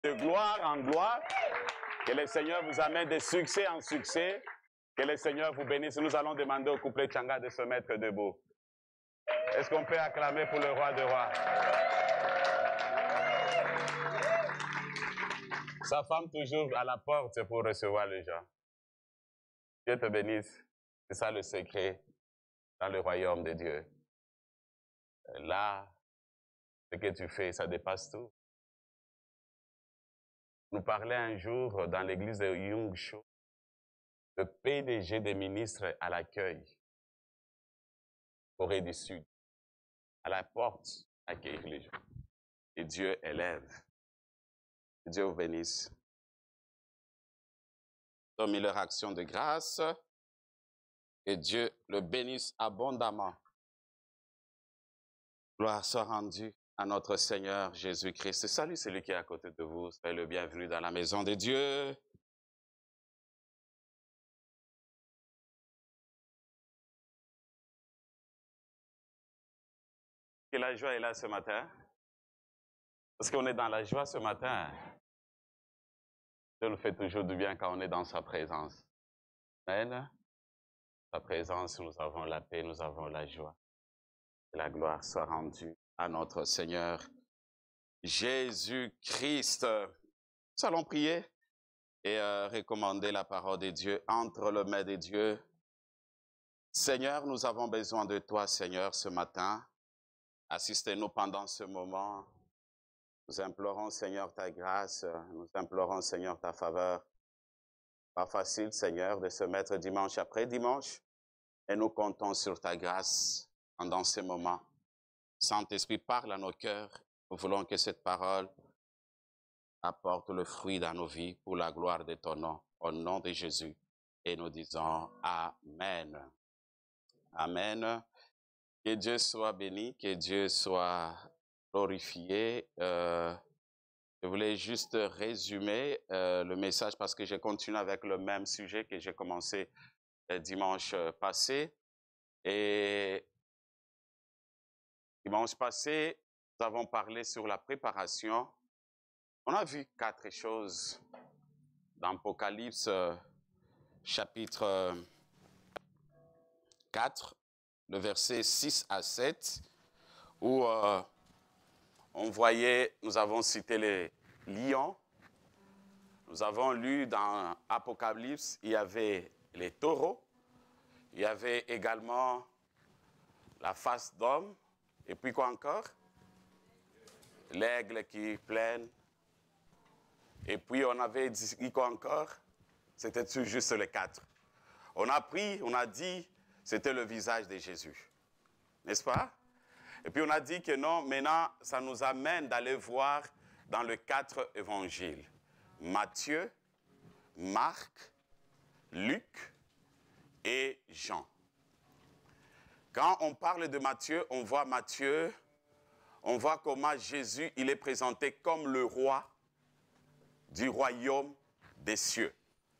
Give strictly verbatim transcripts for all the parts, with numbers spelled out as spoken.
de gloire en gloire. Que le Seigneur vous amène de succès en succès. Que le Seigneur vous bénisse. Nous allons demander au couplet Tchanga de se mettre debout. Est-ce qu'on peut acclamer pour le roi des rois? Sa femme toujours à la porte pour recevoir les gens. Dieu te bénisse. C'est ça le secret dans le royaume de Dieu. Là, ce que tu fais, ça dépasse tout. Nous parlait un jour dans l'église de Yungsho, le P D G des ministres à l'accueil, Corée du Sud, à la porte, accueillir les gens. Et Dieu élève. Que Dieu vous bénisse. Donne leur action de grâce. Et Dieu le bénisse abondamment. Gloire soit rendue à notre Seigneur Jésus-Christ. Salut celui qui est à côté de vous. Soyez le bienvenu dans la maison de Dieu. Que la joie est là ce matin. Parce qu'on est dans la joie ce matin. Dieu nous fait toujours du bien quand on est dans sa présence. Amen. Sa présence, nous avons la paix, nous avons la joie. Que la gloire soit rendue à notre Seigneur Jésus-Christ. Nous allons prier et euh, recommander la parole de Dieu entre les mains de Dieu. Seigneur, nous avons besoin de toi, Seigneur, ce matin. Assistez-nous pendant ce moment. Nous implorons, Seigneur, ta grâce. Nous implorons, Seigneur, ta faveur. Pas facile, Seigneur, de se mettre dimanche après dimanche. Et nous comptons sur ta grâce pendant ces moments. Saint-Esprit, parle à nos cœurs. Nous voulons que cette parole apporte le fruit dans nos vies pour la gloire de ton nom. Au nom de Jésus. Et nous disons Amen. Amen. Que Dieu soit béni, que Dieu soit glorifié. Euh, je voulais juste résumer euh, le message parce que j'ai continué avec le même sujet que j'ai commencé le dimanche passé. Et dimanche passé, nous avons parlé sur la préparation. On a vu quatre choses dans Apocalypse euh, chapitre quatre, le verset six à sept, où euh, on voyait, nous avons cité les lions. Nous avons lu dans Apocalypse, il y avait les taureaux. Il y avait également la face d'homme. Et puis quoi encore? L'aigle qui plane. Et puis on avait dit quoi encore? C'était juste les quatre. On a pris, on a dit, c'était le visage de Jésus. N'est-ce pas? Et puis on a dit que non, maintenant, ça nous amène d'aller voir dans les quatre évangiles. Matthieu, Marc, Luc et Jean. Quand on parle de Matthieu, on voit Matthieu, on voit comment Jésus, il est présenté comme le roi du royaume des cieux.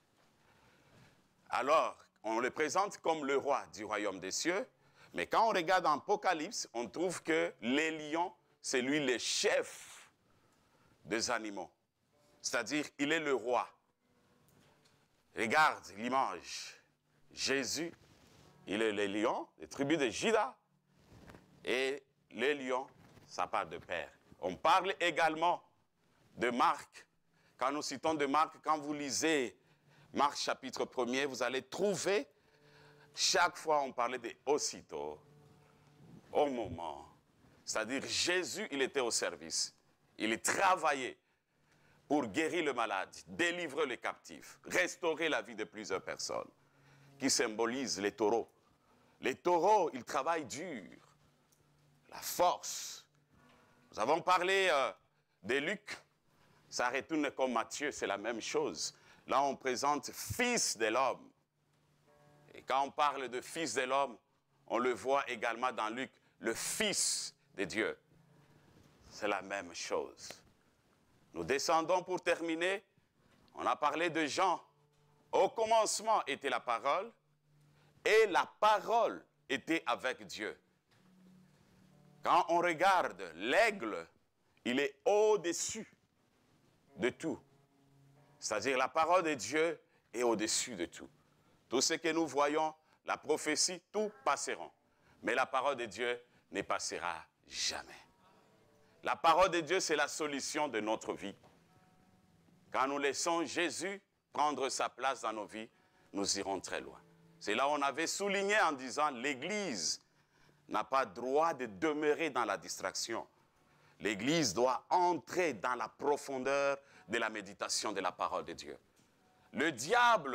Alors, on le présente comme le roi du royaume des cieux, mais quand on regarde dans Apocalypse, on trouve que les lions, c'est lui le chef des animaux. C'est-à-dire, il est le roi. Regarde l'image. Jésus, il est le lion, les tribus de Juda. Et les lions, ça part de père. On parle également de Marc. Quand nous citons de Marc, quand vous lisez Marc chapitre premier, vous allez trouver, chaque fois on parlait de aussitôt, au moment. C'est-à-dire Jésus, il était au service. Il travaillait pour guérir le malade, délivrer les captifs, restaurer la vie de plusieurs personnes, qui symbolisent les taureaux. Les taureaux, ils travaillent dur, la force. Nous avons parlé euh, de Luc, ça retourne comme Matthieu, c'est la même chose. Là, on présente fils de l'homme. Et quand on parle de fils de l'homme, on le voit également dans Luc, le fils de Dieu. C'est la même chose. Nous descendons pour terminer. On a parlé de Jean. Au commencement était la parole, et la parole était avec Dieu. Quand on regarde l'aigle, il est au-dessus de tout. C'est-à-dire la parole de Dieu est au-dessus de tout. Tout ce que nous voyons, la prophétie, tout passeront. Mais la parole de Dieu ne passera jamais. La parole de Dieu, c'est la solution de notre vie. Quand nous laissons Jésus prendre sa place dans nos vies, nous irons très loin. C'est là où on avait souligné en disant l'Église n'a pas droit de demeurer dans la distraction. L'Église doit entrer dans la profondeur de la méditation de la parole de Dieu. Le diable,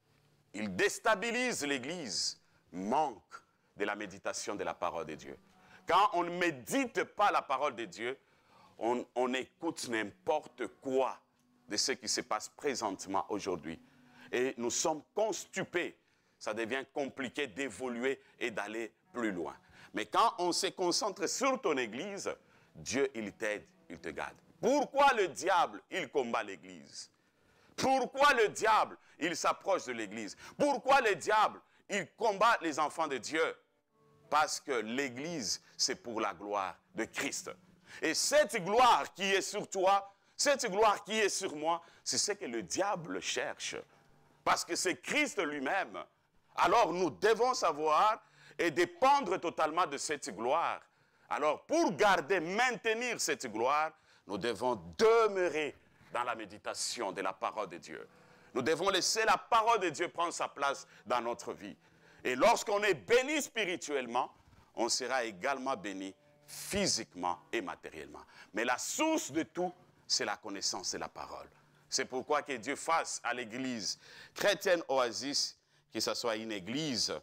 il déstabilise l'Église, manque de la méditation de la parole de Dieu. Quand on ne médite pas la parole de Dieu, on, on écoute n'importe quoi de ce qui se passe présentement aujourd'hui. Et nous sommes constipés. Ça devient compliqué d'évoluer et d'aller plus loin. Mais quand on se concentre sur ton Église, Dieu, il t'aide, il te garde. Pourquoi le diable, il combat l'Église? Pourquoi le diable, il s'approche de l'Église? Pourquoi le diable, il combat les enfants de Dieu? Parce que l'Église, c'est pour la gloire de Christ. Et cette gloire qui est sur toi, cette gloire qui est sur moi, c'est ce que le diable cherche. Parce que c'est Christ lui-même. Alors nous devons savoir et dépendre totalement de cette gloire. Alors pour garder, maintenir cette gloire, nous devons demeurer dans la méditation de la parole de Dieu. Nous devons laisser la parole de Dieu prendre sa place dans notre vie. Et lorsqu'on est béni spirituellement, on sera également béni physiquement et matériellement. Mais la source de tout, c'est la connaissance de la parole. C'est pourquoi que Dieu fasse à l'église chrétienne Oasis, que ce soit une église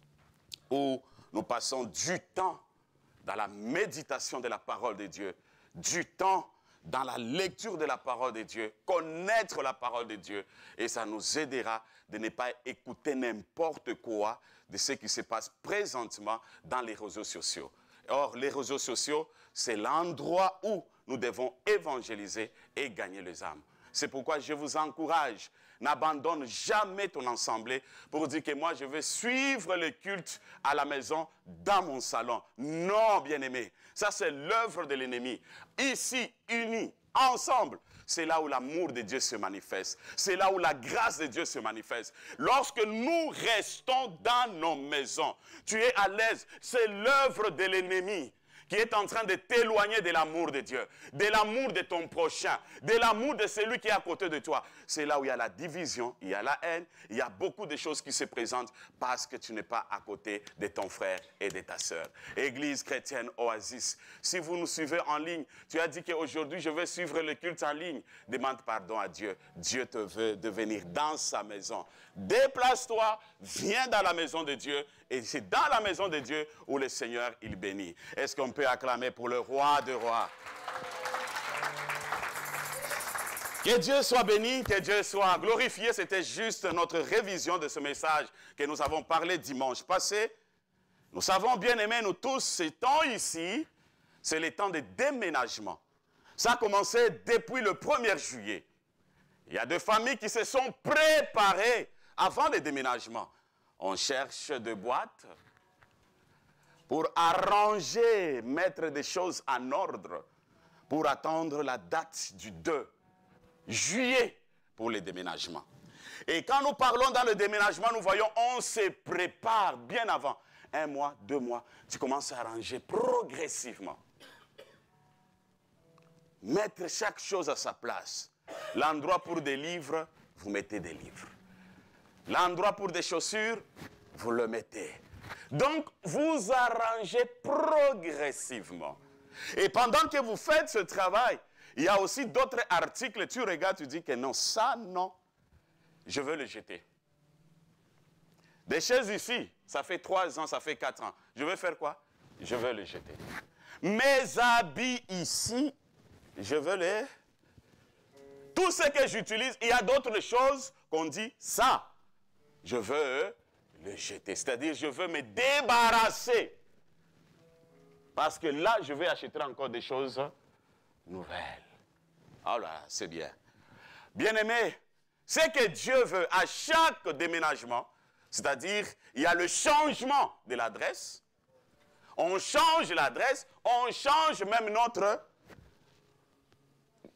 où nous passons du temps dans la méditation de la parole de Dieu, du temps dans la lecture de la parole de Dieu, connaître la parole de Dieu, et ça nous aidera de ne pas écouter n'importe quoi de ce qui se passe présentement dans les réseaux sociaux. Or, les réseaux sociaux, c'est l'endroit où nous devons évangéliser et gagner les âmes. C'est pourquoi je vous encourage, n'abandonne jamais ton assemblée pour dire que moi je vais suivre le culte à la maison, dans mon salon. Non, bien-aimé, ça c'est l'œuvre de l'ennemi. Ici, unis, ensemble, c'est là où l'amour de Dieu se manifeste. C'est là où la grâce de Dieu se manifeste. Lorsque nous restons dans nos maisons, tu es à l'aise, c'est l'œuvre de l'ennemi qui est en train de t'éloigner de l'amour de Dieu, de l'amour de ton prochain, de l'amour de celui qui est à côté de toi. C'est là où il y a la division, il y a la haine, il y a beaucoup de choses qui se présentent parce que tu n'es pas à côté de ton frère et de ta sœur. Église chrétienne Oasis, si vous nous suivez en ligne, tu as dit qu'aujourd'hui je vais suivre le culte en ligne, demande pardon à Dieu. Dieu te veut de venir dans sa maison. Déplace-toi, viens dans la maison de Dieu, et c'est dans la maison de Dieu où le Seigneur, il bénit. Est-ce qu'on peut acclamer pour le roi de rois? Que Dieu soit béni, que Dieu soit glorifié. C'était juste notre révision de ce message que nous avons parlé dimanche passé. Nous savons, bien aimés, nous tous, ce temps ici, c'est le temps de déménagement. Ça a commencé depuis le premier juillet. Il y a des familles qui se sont préparées avant le déménagement. On cherche des boîtes pour arranger, mettre des choses en ordre, pour attendre la date du deux juillet pour le déménagement. Et quand nous parlons dans le déménagement, nous voyons, on se prépare bien avant. Un mois, deux mois, tu commences à arranger progressivement. Mettre chaque chose à sa place. L'endroit pour des livres, vous mettez des livres. L'endroit pour des chaussures, vous le mettez. Donc, vous arrangez progressivement. Et pendant que vous faites ce travail, il y a aussi d'autres articles. Tu regardes, tu dis que non, ça, non, je veux le jeter. Des chaises ici, ça fait trois ans, ça fait quatre ans. Je veux faire quoi? Je veux les jeter. Mes habits ici, je veux les... Tout ce que j'utilise, il y a d'autres choses qu'on dit, ça, je veux le jeter. C'est-à-dire, je veux me débarrasser. Parce que là, je vais acheter encore des choses nouvelles. Oh là, c'est bien. Bien-aimé, ce que Dieu veut à chaque déménagement, c'est-à-dire, il y a le changement de l'adresse. On change l'adresse, on change même notre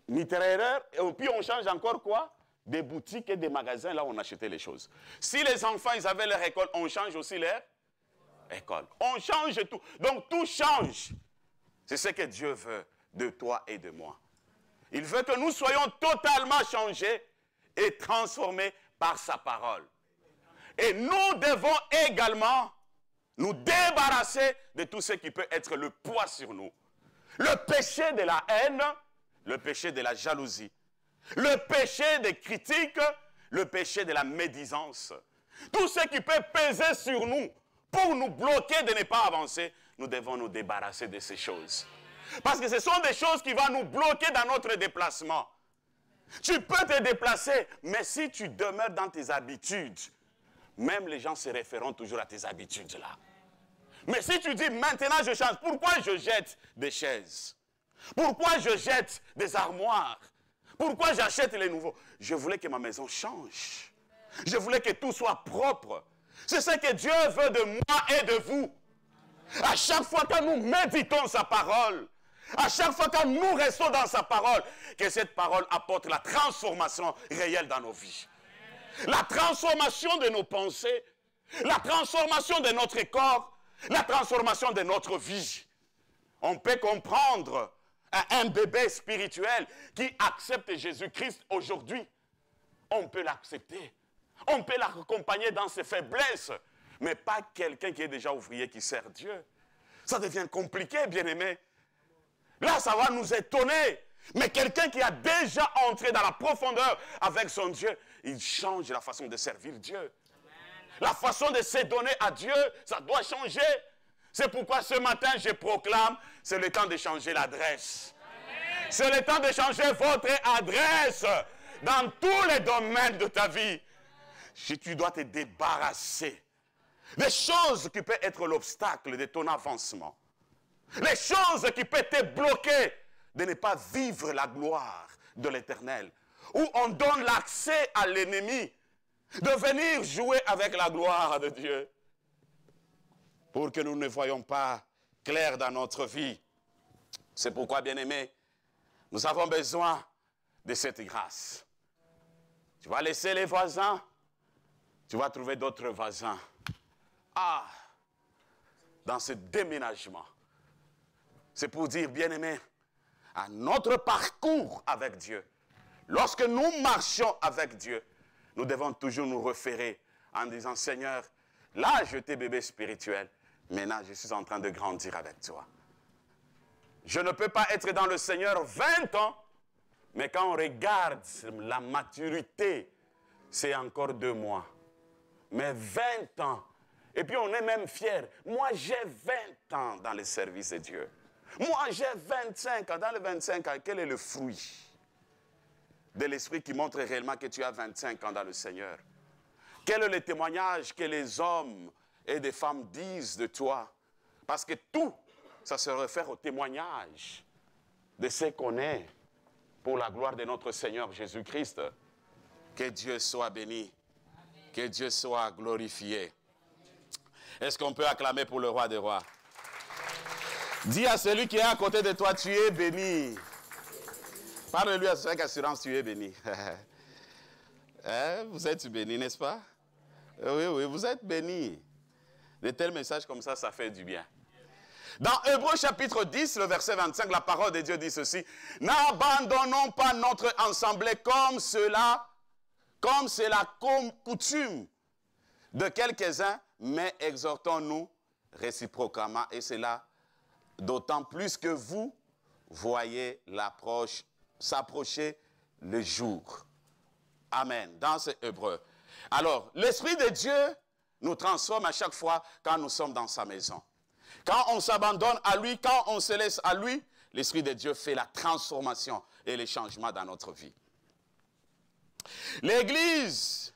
littéraire, et puis on change encore quoi? Des boutiques et des magasins, là où on achetait les choses. Si les enfants, ils avaient leur école, on change aussi leur école. On change tout. Donc tout change. C'est ce que Dieu veut de toi et de moi. Il veut que nous soyons totalement changés et transformés par sa parole. Et nous devons également nous débarrasser de tout ce qui peut être le poids sur nous. Le péché de la haine, le péché de la jalousie, le péché des critiques, le péché de la médisance. Tout ce qui peut peser sur nous pour nous bloquer de ne pas avancer, nous devons nous débarrasser de ces choses. Parce que ce sont des choses qui vont nous bloquer dans notre déplacement. Tu peux te déplacer, mais si tu demeures dans tes habitudes, même les gens se référeront toujours à tes habitudes là. Mais si tu dis, maintenant je change, pourquoi je jette des chaises? Pourquoi je jette des armoires? Pourquoi j'achète les nouveaux? Je voulais que ma maison change. Je voulais que tout soit propre. C'est ce que Dieu veut de moi et de vous. À chaque fois que nous méditons sa parole, à chaque fois que nous restons dans sa parole, que cette parole apporte la transformation réelle dans nos vies. La transformation de nos pensées, la transformation de notre corps, la transformation de notre vie. On peut comprendre un bébé spirituel qui accepte Jésus-Christ aujourd'hui. On peut l'accepter. On peut l'accompagner dans ses faiblesses. Mais pas quelqu'un qui est déjà ouvrier qui sert Dieu. Ça devient compliqué, bien-aimé. Là, ça va nous étonner. Mais quelqu'un qui a déjà entré dans la profondeur avec son Dieu, il change la façon de servir Dieu. La façon de se donner à Dieu, ça doit changer. C'est pourquoi ce matin, je proclame, c'est le temps de changer l'adresse. C'est le temps de changer votre adresse dans tous les domaines de ta vie. Si tu dois te débarrasser des choses qui peuvent être l'obstacle de ton avancement, les choses qui peuvent te bloquer de ne pas vivre la gloire de l'Éternel, où on donne l'accès à l'ennemi de venir jouer avec la gloire de Dieu, pour que nous ne voyions pas clair dans notre vie. C'est pourquoi, bien-aimés, nous avons besoin de cette grâce. Tu vas laisser les voisins, tu vas trouver d'autres voisins. Ah, dans ce déménagement, c'est pour dire, bien-aimés, à notre parcours avec Dieu, lorsque nous marchons avec Dieu, nous devons toujours nous référer en disant, Seigneur, là j'étais bébé spirituel, maintenant je suis en train de grandir avec toi. Je ne peux pas être dans le Seigneur vingt ans, mais quand on regarde la maturité, c'est encore deux mois. Mais vingt ans, et puis on est même fiers. Moi j'ai vingt ans dans le service de Dieu. Moi j'ai vingt-cinq ans. Dans les vingt-cinq ans, quel est le fruit de l'esprit qui montre réellement que tu as vingt-cinq ans dans le Seigneur? Quel est le témoignage que les hommes et des femmes disent de toi? Parce que tout, ça se réfère au témoignage de ce qu'on est pour la gloire de notre Seigneur Jésus-Christ. Que Dieu soit béni. Amen. Que Dieu soit glorifié. Est-ce qu'on peut acclamer pour le roi des rois? Dis à celui qui est à côté de toi, tu es béni. Parle-lui avec assurance, tu es béni. Hein? Vous êtes béni, n'est-ce pas? Oui, oui, vous êtes béni. De tels messages comme ça, ça fait du bien. Dans Hébreux chapitre dix, le verset vingt-cinq, la parole de Dieu dit ceci. N'abandonnons pas notre assemblée comme cela, comme c'est la coutume de quelques-uns, mais exhortons-nous réciproquement, et cela d'autant plus que vous voyez l'approche, s'approcher le jour. Amen. Dans ce Hébreu. Alors, l'Esprit de Dieu nous transforme à chaque fois quand nous sommes dans sa maison. Quand on s'abandonne à lui, quand on se laisse à lui, l'Esprit de Dieu fait la transformation et les changements dans notre vie. L'Église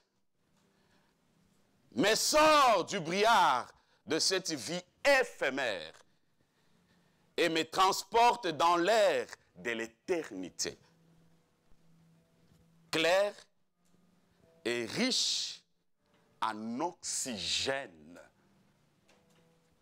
me sort du brouillard de cette vie éphémère et me transporte dans l'air de l'éternité. Clair et riche en oxygène.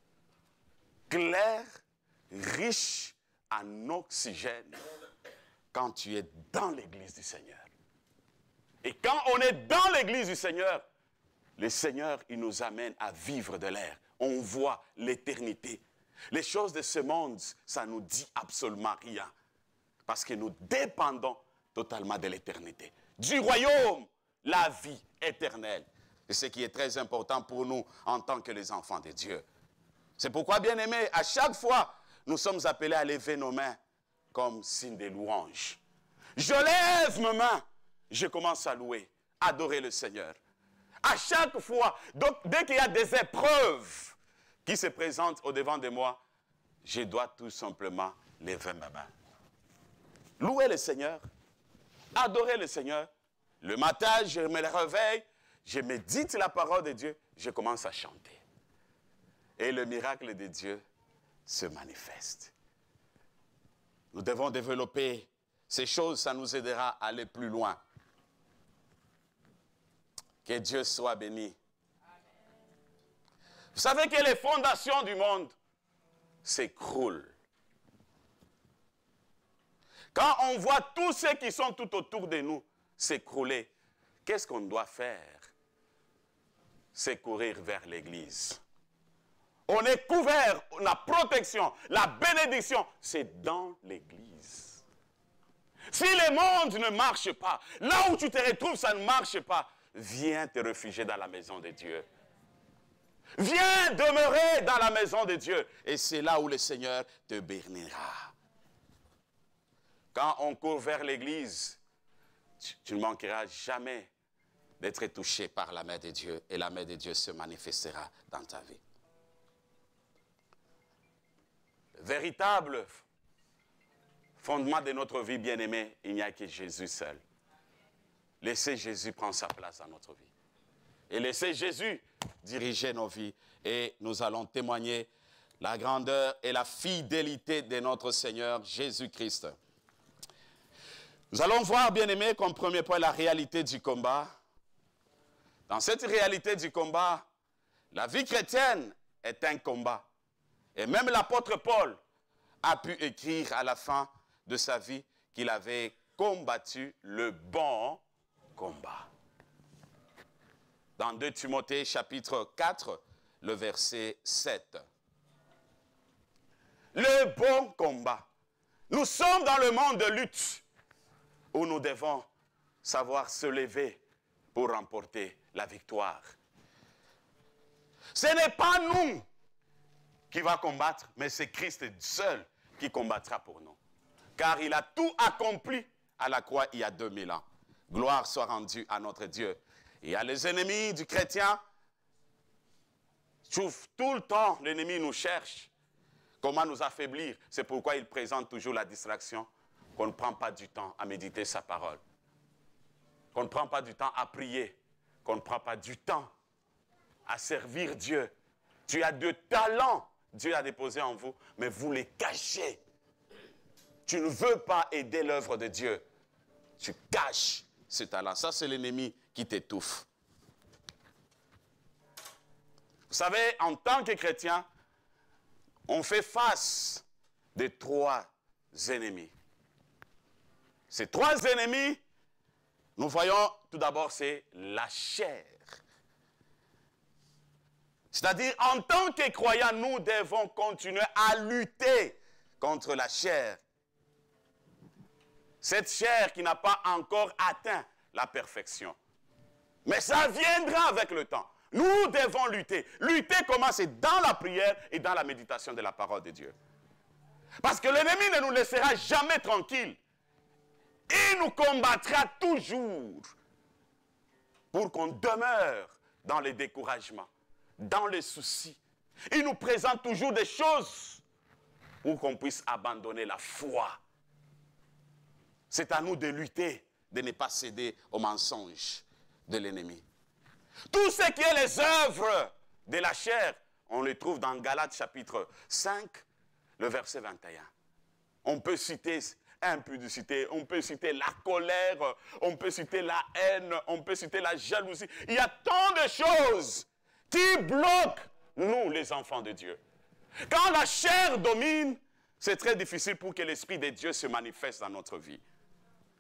Clair, riche en oxygène. quand tu es dans l'église du Seigneur. Et quand on est dans l'église du Seigneur, le Seigneur, il nous amène à vivre de l'air. On voit l'éternité. Les choses de ce monde, ça ne nous dit absolument rien. Parce que nous dépendons totalement de l'éternité. Du royaume, la vie éternelle. C'est ce qui est très important pour nous en tant que les enfants de Dieu. C'est pourquoi, bien aimés, à chaque fois, nous sommes appelés à lever nos mains comme signe de louange. Je lève mes mains, je commence à louer, adorer le Seigneur. À chaque fois, donc, dès qu'il y a des épreuves qui se présentent au-devant de moi, je dois tout simplement lever ma main. Louer le Seigneur, adorer le Seigneur. Le matin, je me réveille, je médite la parole de Dieu, je commence à chanter. Et le miracle de Dieu se manifeste. Nous devons développer ces choses, ça nous aidera à aller plus loin. Que Dieu soit béni. Vous savez que les fondations du monde s'écroulent. Quand on voit tous ceux qui sont tout autour de nous s'écrouler, qu'est-ce qu'on doit faire? C'est courir vers l'église. On est couvert, la protection, la bénédiction, c'est dans l'église. Si le monde ne marche pas, là où tu te retrouves, ça ne marche pas, viens te réfugier dans la maison de Dieu. Viens demeurer dans la maison de Dieu. Et c'est là où le Seigneur te bénira. Quand on court vers l'église, tu, tu ne manqueras jamais d'être touché par la main de Dieu. Et la main de Dieu se manifestera dans ta vie. Le véritable fondement de notre vie, bien-aimée, il n'y a que Jésus seul. Laissez Jésus prendre sa place dans notre vie. Et laissez Jésus diriger nos vies. Et nous allons témoigner la grandeur et la fidélité de notre Seigneur Jésus-Christ. Nous allons voir, bien-aimés, comme premier point, la réalité du combat. Dans cette réalité du combat, la vie chrétienne est un combat. Et même l'apôtre Paul a pu écrire à la fin de sa vie qu'il avait combattu le bon combat. Dans deux Timothée chapitre quatre, le verset sept. Le bon combat. Nous sommes dans le monde de lutte où nous devons savoir se lever pour remporter la victoire. Ce n'est pas nous qui va combattre, mais c'est Christ seul qui combattra pour nous. Car il a tout accompli à la croix il y a deux mille ans. Gloire soit rendue à notre Dieu. Il y a les ennemis du chrétien. Tout le temps, l'ennemi nous cherche. Comment nous affaiblir? C'est pourquoi il présente toujours la distraction. Qu'on ne prend pas du temps à méditer sa parole. Qu'on ne prend pas du temps à prier. Qu'on ne prend pas du temps à servir Dieu. Tu as de talents. Dieu a déposé en vous, mais vous les cachez. Tu ne veux pas aider l'œuvre de Dieu. Tu caches ce talent. Ça, c'est l'ennemi qui t'étouffe. Vous savez, en tant que chrétien, on fait face de trois ennemis. Ces trois ennemis, nous voyons tout d'abord, c'est la chair. C'est-à-dire, en tant que croyants, nous devons continuer à lutter contre la chair. Cette chair qui n'a pas encore atteint la perfection. Mais ça viendra avec le temps. Nous devons lutter. Lutter comment? C'est dans la prière et dans la méditation de la parole de Dieu. Parce que l'ennemi ne nous laissera jamais tranquilles. Il nous combattra toujours pour qu'on demeure dans les découragements, dans les soucis. Il nous présente toujours des choses pour qu'on puisse abandonner la foi. C'est à nous de lutter, de ne pas céder aux mensonges de l'ennemi. Tout ce qui est les œuvres de la chair, on les trouve dans Galates chapitre cinq, le verset vingt et un. On peut citer impudicité, on peut citer la colère, on peut citer la haine, on peut citer la jalousie. Il y a tant de choses qui bloquent nous, les enfants de Dieu. Quand la chair domine, c'est très difficile pour que l'Esprit de Dieu se manifeste dans notre vie.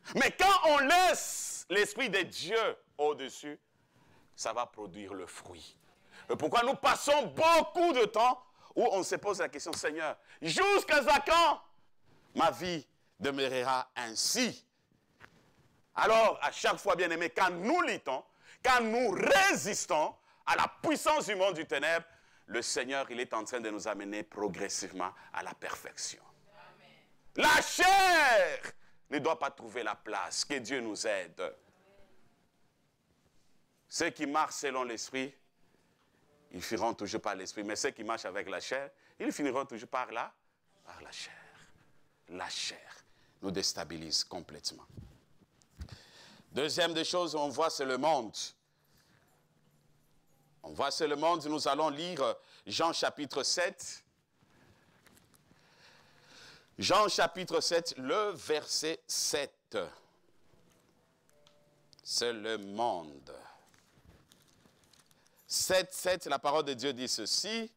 Mais quand on laisse l'Esprit de Dieu au-dessus, ça va produire le fruit. Et pourquoi nous passons beaucoup de temps où on se pose la question, Seigneur, jusqu'à quand ma vie demeurera ainsi? Alors, à chaque fois, bien aimé, quand nous luttons, quand nous résistons à la puissance du monde du ténèbre, le Seigneur, il est en train de nous amener progressivement à la perfection. Amen. La chair ne doit pas trouver la place. Que Dieu nous aide. Ceux qui marchent selon l'esprit, ils finiront toujours par l'esprit. Mais ceux qui marchent avec la chair, ils finiront toujours par la, par la chair. La chair nous déstabilise complètement. Deuxième des choses, on voit, c'est le monde. On voit, c'est le monde. Nous allons lire Jean chapitre sept. Jean chapitre sept, le verset sept. C'est le monde. sept, sept, la parole de Dieu dit ceci.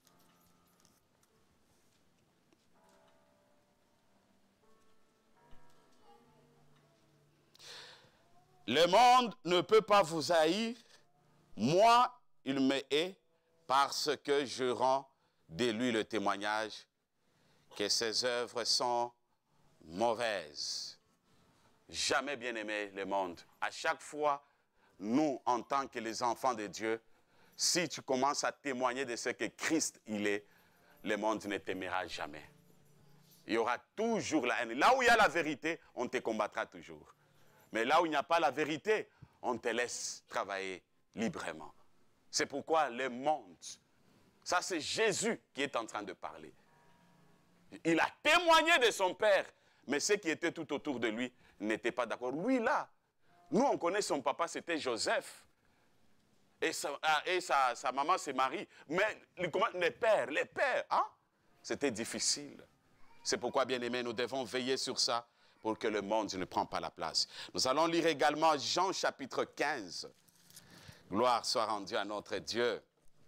Le monde ne peut pas vous haïr. Moi, il me hait parce que je rends de lui le témoignage que ses œuvres sont mauvaises. Jamais bien aimé le monde. À chaque fois, nous, en tant que les enfants de Dieu, si tu commences à témoigner de ce que Christ il est, le monde ne t'aimera jamais. Il y aura toujours la haine. Là où il y a la vérité, on te combattra toujours. Mais là où il n'y a pas la vérité, on te laisse travailler librement. C'est pourquoi le monde, ça c'est Jésus qui est en train de parler. Il a témoigné de son Père, mais ceux qui étaient tout autour de lui n'étaient pas d'accord. Lui là, nous on connaît son papa, c'était Joseph. Et sa, et sa, sa maman c'est Marie. Mais les pères, les pères, hein, c'était difficile. C'est pourquoi, bien aimés, nous devons veiller sur ça pour que le monde ne prenne pas la place. Nous allons lire également Jean chapitre quinze. Gloire soit rendue à notre Dieu.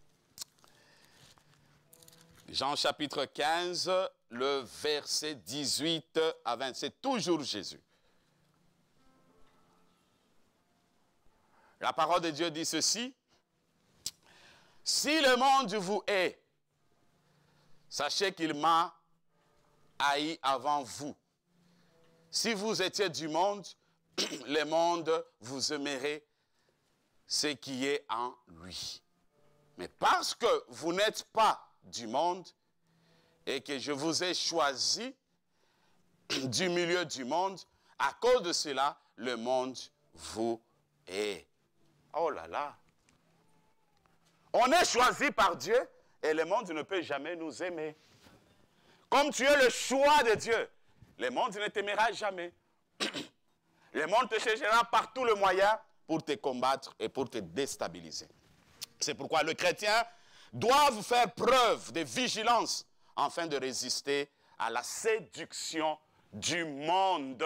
Jean chapitre quinze, le verset dix-huit à vingt. C'est toujours Jésus. La parole de Dieu dit ceci. Si le monde vous hait, sachez qu'il m'a haï avant vous. Si vous étiez du monde, le monde vous aimerait ce qui est en lui. Mais parce que vous n'êtes pas du monde et que je vous ai choisi du milieu du monde, à cause de cela, le monde vous hait. Oh là là! On est choisi par Dieu et le monde ne peut jamais nous aimer. Comme tu es le choix de Dieu, le monde ne t'aimera jamais. Le monde te cherchera par tout le moyen pour te combattre et pour te déstabiliser. C'est pourquoi le chrétien doit faire preuve de vigilance afin de résister à la séduction du monde.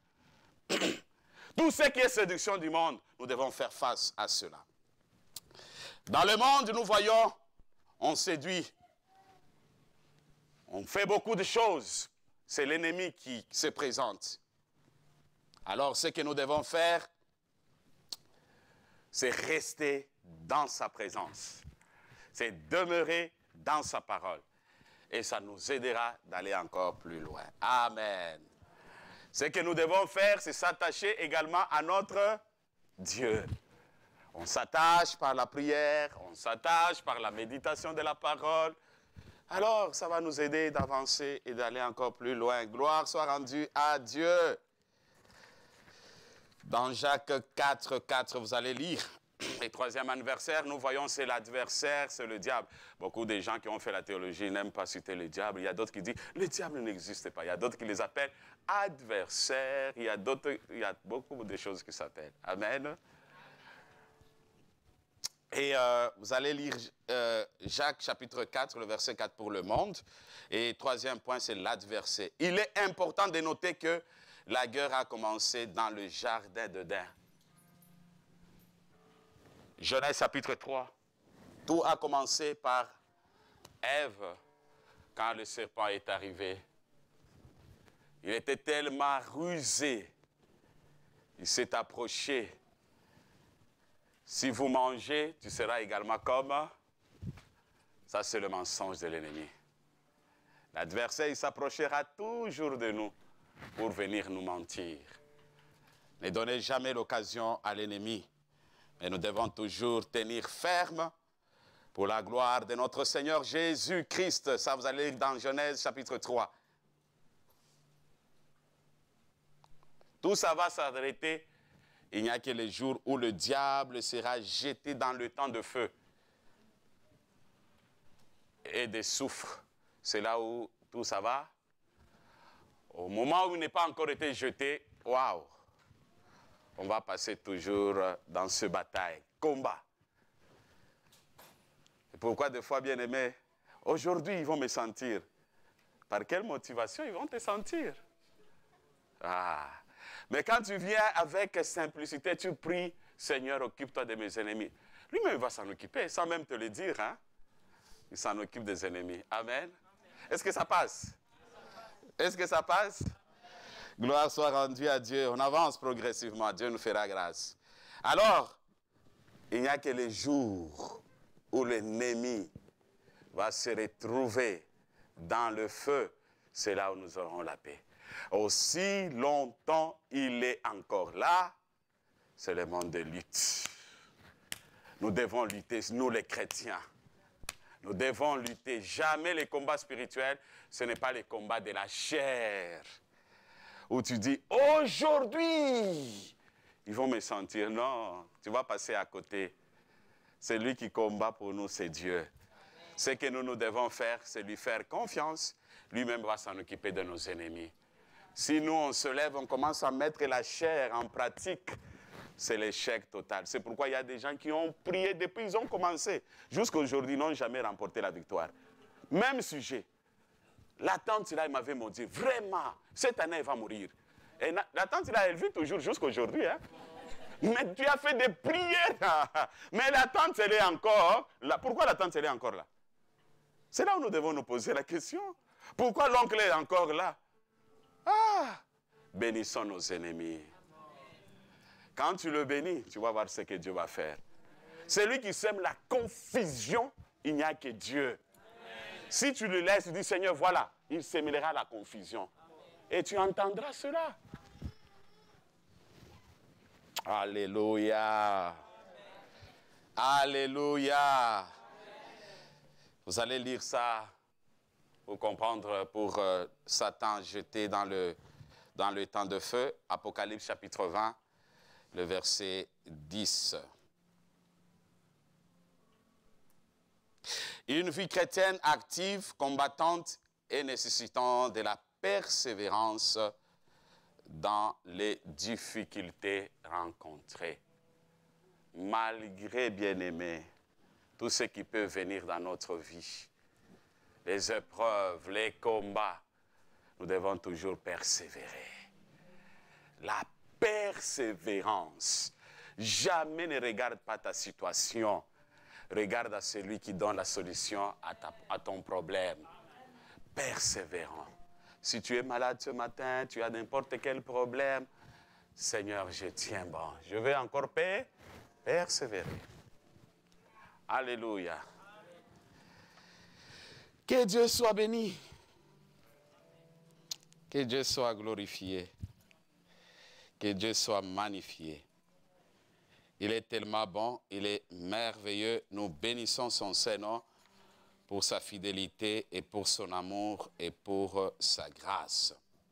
Tout ce qui est séduction du monde, nous devons faire face à cela. Dans le monde, nous voyons, on séduit. On fait beaucoup de choses. C'est l'ennemi qui se présente. Alors, ce que nous devons faire, c'est rester dans sa présence. C'est demeurer dans sa parole. Et ça nous aidera d'aller encore plus loin. Amen. Ce que nous devons faire, c'est s'attacher également à notre Dieu. On s'attache par la prière, on s'attache par la méditation de la parole. Alors, ça va nous aider d'avancer et d'aller encore plus loin. Gloire soit rendue à Dieu. Dans Jacques quatre, quatre, vous allez lire. Et troisième anniversaire, nous voyons, c'est l'adversaire, c'est le diable. Beaucoup de gens qui ont fait la théologie n'aiment pas citer le diable. Il y a d'autres qui disent, le diable n'existe pas. Il y a d'autres qui les appellent adversaires. Il y a d'autres, il y a beaucoup de choses qui s'appellent. Amen. Et euh, vous allez lire euh, Jacques chapitre quatre, le verset quatre pour le monde. Et troisième point, c'est l'adversaire. Il est important de noter que la guerre a commencé dans le jardin d'Éden. Genèse chapitre trois. Tout a commencé par Ève quand le serpent est arrivé. Il était tellement rusé Il s'est approché. Si vous mangez, tu seras également comme... Ça, c'est le mensonge de l'ennemi. L'adversaire, il s'approchera toujours de nous pour venir nous mentir. Ne donnez jamais l'occasion à l'ennemi. Mais nous devons toujours tenir ferme pour la gloire de notre Seigneur Jésus-Christ. Ça, vous allez lire dans Genèse chapitre trois. Tout ça va s'arrêter. Il n'y a que le jour où le diable sera jeté dans le temps de feu et de soufre. C'est là où tout ça va. Au moment où il n'est pas encore été jeté, waouh, on va passer toujours dans ce bataille, combat. Et pourquoi des fois, bien aimé, aujourd'hui ils vont me sentir. Par quelle motivation ils vont te sentir? Ah. Mais quand tu viens avec simplicité, tu pries, Seigneur, occupe-toi de mes ennemis. Lui-même va s'en occuper, sans même te le dire. Hein? Il s'en occupe des ennemis. Amen. Est-ce que ça passe? Est-ce que ça passe? Gloire soit rendue à Dieu. On avance progressivement. Dieu nous fera grâce. Alors, il n'y a que les jours où l'ennemi va se retrouver dans le feu. C'est là où nous aurons la paix. Aussi longtemps il est encore là, c'est le monde de lutte. Nous devons lutter, nous les chrétiens. Nous devons lutter. Jamais les combats spirituels, ce n'est pas les combats de la chair. Où tu dis, aujourd'hui, ils vont me sentir. Non, tu vas passer à côté. Celui qui combat pour nous, c'est Dieu. Ce que nous, nous devons faire, c'est lui faire confiance. Lui-même va s'en occuper de nos ennemis. Si nous, on se lève, on commence à mettre la chair en pratique, c'est l'échec total. C'est pourquoi il y a des gens qui ont prié depuis ils ont commencé. Jusqu'à aujourd'hui, n'ont jamais remporté la victoire. Même sujet. La tante, là, elle m'avait dit, vraiment, cette année, elle va mourir. Et la tante, là, elle vit toujours jusqu'à aujourd'hui. Hein? Mais tu as fait des prières. Mais la tante, elle est encore là. Pourquoi la tante, elle est encore là? C'est là où nous devons nous poser la question. Pourquoi l'oncle est encore là? Ah, bénissons nos ennemis. Quand tu le bénis, tu vas voir ce que Dieu va faire. Celui qui sème la confusion, il n'y a que Dieu. Si tu le laisses, tu dis, Seigneur, voilà, il sèmera la confusion. Et tu entendras cela. Alléluia. Alléluia. Vous allez lire ça pour comprendre, pour euh, Satan jeté dans le, dans le temps de feu. Apocalypse chapitre vingt, le verset dix. Une vie chrétienne active, combattante et nécessitant de la persévérance dans les difficultés rencontrées. Malgré, bien-aimés, tout ce qui peut venir dans notre vie, les épreuves, les combats, nous devons toujours persévérer. La persévérance. Jamais ne regarde pas ta situation. Regarde à celui qui donne la solution à, ta, à ton problème. Persévérant. Si tu es malade ce matin, tu as n'importe quel problème, Seigneur, je tiens bon. Je vais encore paix, persévérer. Alléluia. Que Dieu soit béni. Que Dieu soit glorifié. Que Dieu soit magnifié. Il est tellement bon, il est merveilleux. Nous bénissons son Saint-Nom pour sa fidélité et pour son amour et pour sa grâce.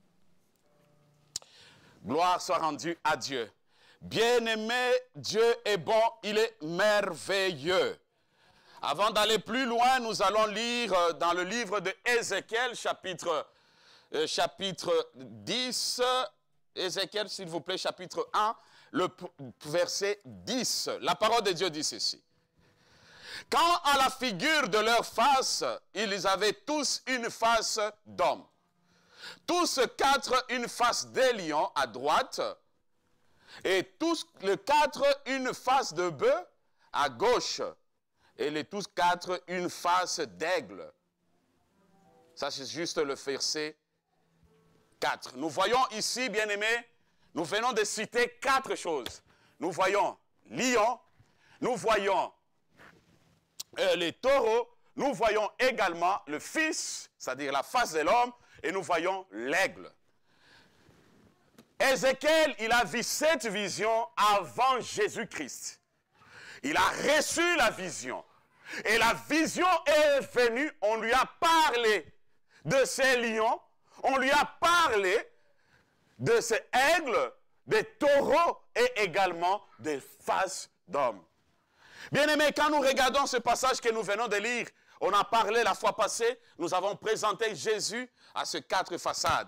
Gloire soit rendue à Dieu. Bien-aimé, Dieu est bon, il est merveilleux. Avant d'aller plus loin, nous allons lire dans le livre de Ézéchiel, chapitre, euh, chapitre dix. Ézéchiel, s'il vous plaît, chapitre un, le verset dix. La parole de Dieu dit ceci. Quand à la figure de leur face, ils avaient tous une face d'homme. Tous quatre une face de lion à droite, et tous les quatre une face de bœuf à gauche, et les tous quatre une face d'aigle. Ça, c'est juste le verset quatre. Nous voyons ici, bien-aimés, nous venons de citer quatre choses. Nous voyons lion, nous voyons euh, les taureaux, nous voyons également le fils, c'est-à-dire la face de l'homme, et nous voyons l'aigle. Ézéchiel, il a vu cette vision avant Jésus-Christ. Il a reçu la vision. Et la vision est venue, on lui a parlé de ces lions, on lui a parlé de ces aigles, des taureaux et également des faces d'hommes. Bien-aimés, quand nous regardons ce passage que nous venons de lire, on a parlé la fois passée, nous avons présenté Jésus à ces quatre façades.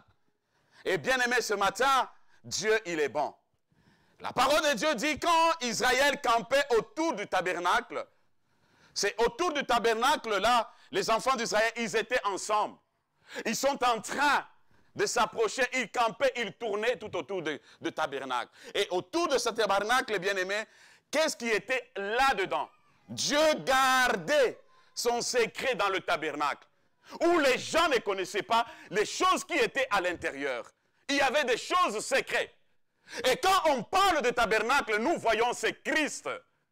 Et bien-aimés, ce matin, Dieu, il est bon. La parole de Dieu dit, quand Israël campait autour du tabernacle, c'est autour du tabernacle, là, les enfants d'Israël, ils étaient ensemble. Ils sont en train de s'approcher, ils campaient, ils tournaient tout autour du tabernacle. Et autour de ce tabernacle, bien-aimé, qu'est-ce qui était là-dedans? Dieu gardait son secret dans le tabernacle, où les gens ne connaissaient pas les choses qui étaient à l'intérieur. Il y avait des choses secrètes. Et quand on parle de tabernacle, nous voyons c'est Christ.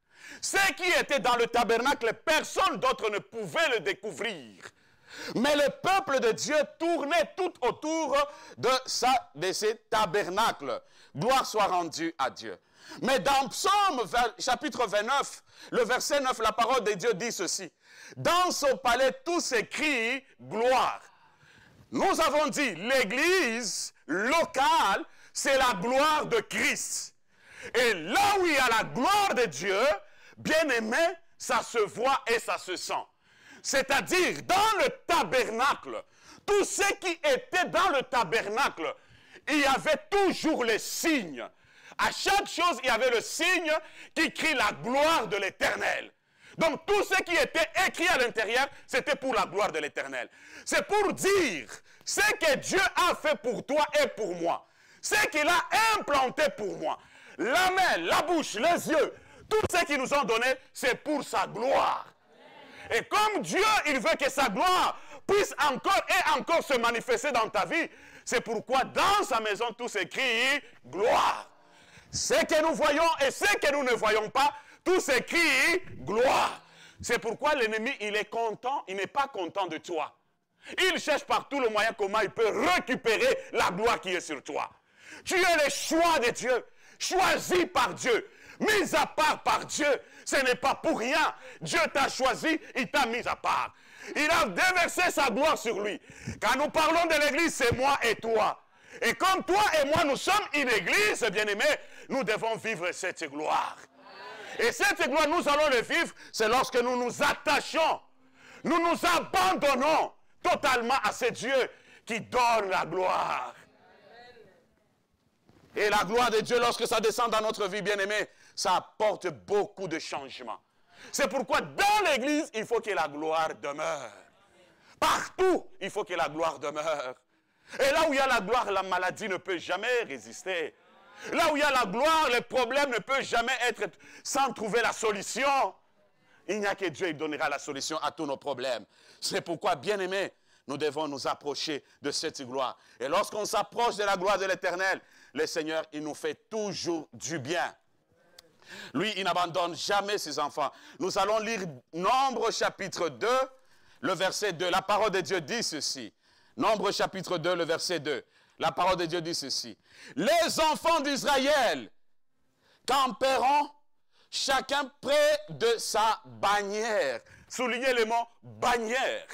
Ce qui était dans le tabernacle, personne d'autre ne pouvait le découvrir. Mais le peuple de Dieu tournait tout autour de, ça, de ces tabernacles. Gloire soit rendue à Dieu. Mais dans Psaume chapitre vingt-neuf, le verset neuf, la parole de Dieu dit ceci. Dans son palais, tout s'écrit gloire. Nous avons dit, l'église locale, c'est la gloire de Christ. Et là où il y a la gloire de Dieu, bien aimé, ça se voit et ça se sent. C'est-à-dire, dans le tabernacle, tout ce qui était dans le tabernacle, il y avait toujours les signes. À chaque chose, il y avait le signe qui crie la gloire de l'Éternel. Donc, tout ce qui était écrit à l'intérieur, c'était pour la gloire de l'Éternel. C'est pour dire ce que Dieu a fait pour toi et pour moi. Ce qu'il a implanté pour moi. La main, la bouche, les yeux, tout ce qu'il nous a donné, c'est pour sa gloire. Et comme Dieu, il veut que sa gloire puisse encore et encore se manifester dans ta vie, c'est pourquoi dans sa maison, tout s'écrit gloire. Ce que nous voyons et ce que nous ne voyons pas, tout s'écrit gloire. C'est pourquoi l'ennemi, il est content, il n'est pas content de toi. Il cherche par tout le moyen comment il peut récupérer la gloire qui est sur toi. Tu es le choix de Dieu, choisi par Dieu, mis à part par Dieu. Ce n'est pas pour rien. Dieu t'a choisi, il t'a mis à part. Il a déversé sa gloire sur lui. Quand nous parlons de l'église, c'est moi et toi. Et comme toi et moi, nous sommes une église, bien-aimés, nous devons vivre cette gloire. Et cette gloire, nous allons le vivre, c'est lorsque nous nous attachons, nous nous abandonnons totalement à ce Dieu qui donne la gloire. Et la gloire de Dieu, lorsque ça descend dans notre vie, bien-aimée, ça apporte beaucoup de changements. C'est pourquoi dans l'église, il faut que la gloire demeure. Partout, il faut que la gloire demeure. Et là où il y a la gloire, la maladie ne peut jamais résister. Là où il y a la gloire, le problème ne peut jamais être sans trouver la solution. Il n'y a que Dieu qui donnera la solution à tous nos problèmes. C'est pourquoi, bien-aimés, nous devons nous approcher de cette gloire. Et lorsqu'on s'approche de la gloire de l'Éternel, le Seigneur, il nous fait toujours du bien. Lui, il n'abandonne jamais ses enfants. Nous allons lire Nombre chapitre deux, le verset deux. La parole de Dieu dit ceci. Nombre chapitre deux, le verset deux. La parole de Dieu dit ceci. Les enfants d'Israël camperont chacun près de sa bannière. Soulignez le mot bannière.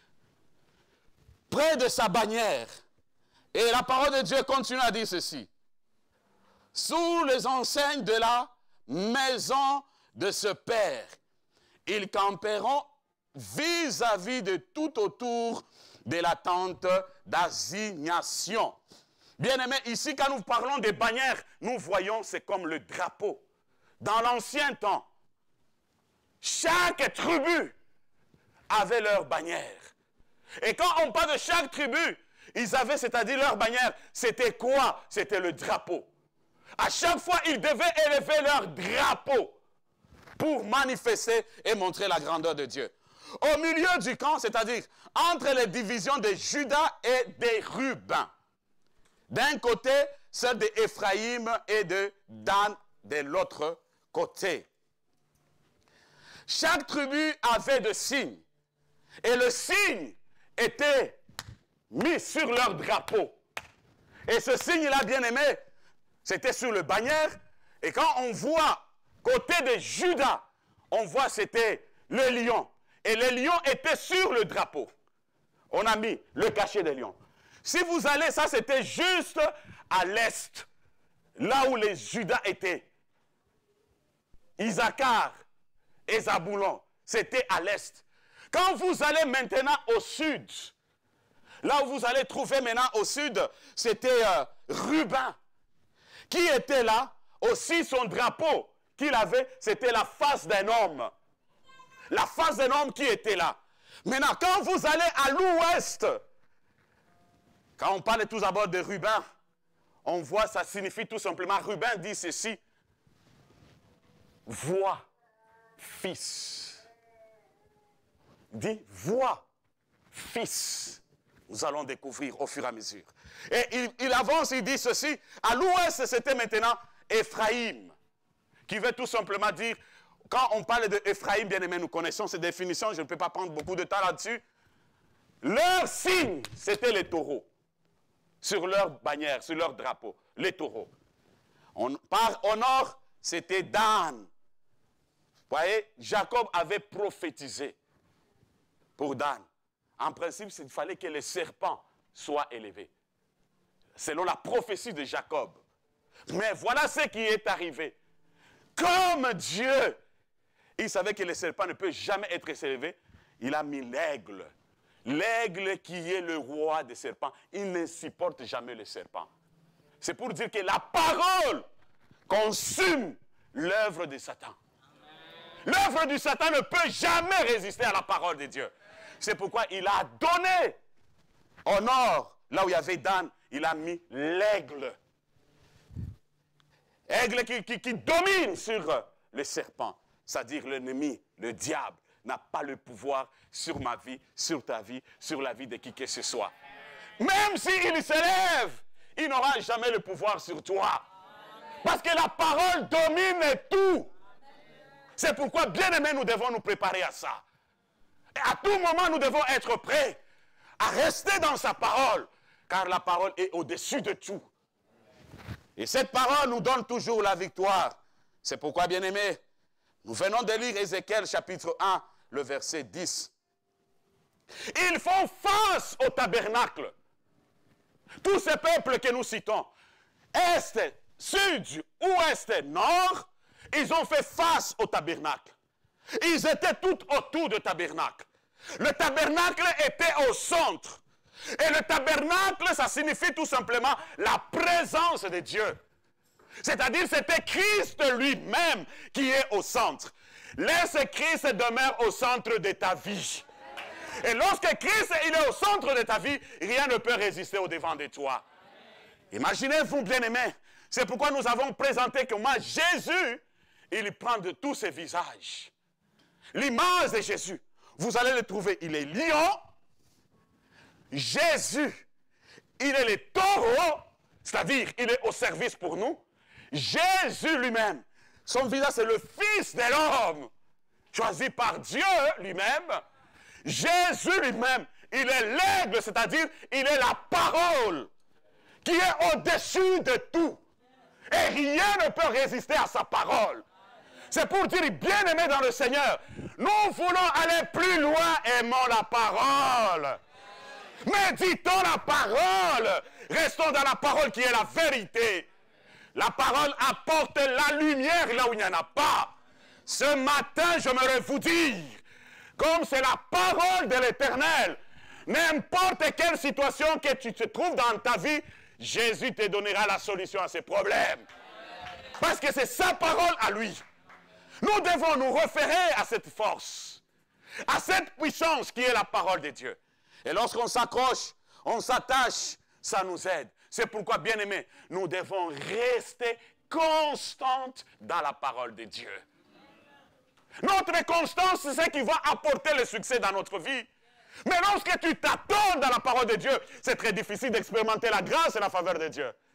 Près de sa bannière. Et la parole de Dieu continue à dire ceci. Sous les enseignes de la maison de ce Père, ils camperont vis-à-vis de tout autour de la tente d'assignation. Bien-aimés, ici, quand nous parlons des bannières, nous voyons, c'est comme le drapeau. Dans l'ancien temps, chaque tribu avait leur bannière. Et quand on parle de chaque tribu, ils avaient, c'est-à-dire leur bannière, c'était quoi? C'était le drapeau. À chaque fois, ils devaient élever leur drapeau pour manifester et montrer la grandeur de Dieu. Au milieu du camp, c'est-à-dire entre les divisions de Juda et des Ruben. D'un côté, celle d'Éphraïm et de Dan de l'autre côté. Chaque tribu avait des signes. Et le signe était mis sur leur drapeau. Et ce signe-là, bien aimé, c'était sur le bannière. Et quand on voit, côté de Juda, on voit c'était le lion. Et le lion était sur le drapeau. On a mis le cachet des lions. Si vous allez, ça c'était juste à l'est, là où les Judas étaient. Issachar et Zaboulon, c'était à l'est. Quand vous allez maintenant au sud, là où vous allez trouver maintenant au sud, c'était euh, Ruben. Qui était là? Aussi son drapeau qu'il avait, c'était la face d'un homme. La face d'un homme qui était là. Maintenant, quand vous allez à l'ouest, quand on parle tout d'abord de Ruben, on voit, ça signifie tout simplement, Ruben dit ceci, voix, fils. Dit voix, fils. Nous allons découvrir au fur et à mesure. Et il, il avance, il dit ceci, à l'ouest, c'était maintenant Éphraïm, qui veut tout simplement dire, quand on parle d'Éphraïm, bien aimé, nous connaissons ces définitions, je ne peux pas prendre beaucoup de temps là-dessus. Leur signe, c'était les taureaux. Sur leur bannière, sur leur drapeau, les taureaux. On, par, au nord, c'était Dan. Vous voyez, Jacob avait prophétisé pour Dan. En principe, il fallait que les serpents soient élevés. Selon la prophétie de Jacob. Mais voilà ce qui est arrivé. Comme Dieu, il savait que le serpent ne peut jamais être élevé, il a mis l'aigle. L'aigle qui est le roi des serpents, il ne supporte jamais le serpent. C'est pour dire que la parole consume l'œuvre de Satan. L'œuvre du Satan ne peut jamais résister à la parole de Dieu. C'est pourquoi il a donné au nord, là où il y avait Dan, il a mis l'aigle. Aigle qui, qui, qui domine sur le serpent, c'est-à-dire l'ennemi, le diable, n'a pas le pouvoir sur ma vie, sur ta vie, sur la vie de qui que ce soit. Même s'il s'élève, il n'aura jamais le pouvoir sur toi. Parce que la parole domine tout. C'est pourquoi, bien aimé, nous devons nous préparer à ça. Et à tout moment, nous devons être prêts à rester dans sa parole, car la parole est au-dessus de tout. Et cette parole nous donne toujours la victoire. C'est pourquoi, bien aimé, nous venons de lire Ézéchiel chapitre un, le verset dix. Ils font face au tabernacle. Tous ces peuples que nous citons, Est, Sud, Ouest, Nord, ils ont fait face au tabernacle. Ils étaient tout autour du tabernacle. Le tabernacle était au centre. Et le tabernacle, ça signifie tout simplement la présence de Dieu. C'est-à-dire, c'était Christ lui-même qui est au centre. Laisse Christ demeure au centre de ta vie. Et lorsque Christ il est au centre de ta vie, rien ne peut résister au devant de toi. Imaginez-vous, bien-aimés, c'est pourquoi nous avons présenté que moi, Jésus, il prend de tous ses visages. L'image de Jésus, vous allez le trouver, il est lion. Jésus, il est le taureau, c'est-à-dire il est au service pour nous. Jésus lui-même, son visage c'est le Fils de l'homme, choisi par Dieu lui-même. Jésus lui-même, il est l'aigle, c'est-à-dire il est la parole qui est au-dessus de tout. Et rien ne peut résister à sa parole. C'est pour dire, bien-aimé dans le Seigneur, nous voulons aller plus loin, aimons la parole. Méditons la parole. Restons dans la parole qui est la vérité. La parole apporte la lumière là où il n'y en a pas. Ce matin, j'aimerais vous dire, comme c'est la parole de l'Éternel, n'importe quelle situation que tu te trouves dans ta vie, Jésus te donnera la solution à ces problèmes. Parce que c'est sa parole à lui. Nous devons nous référer à cette force, à cette puissance qui est la parole de Dieu. Et lorsqu'on s'accroche, on s'attache, ça nous aide. C'est pourquoi, bien aimé, nous devons rester constantes dans la parole de Dieu. Notre constance, c'est ce qui va apporter le succès dans notre vie. Mais lorsque tu t'attends dans la parole de Dieu, c'est très difficile d'expérimenter la grâce et la faveur de Dieu.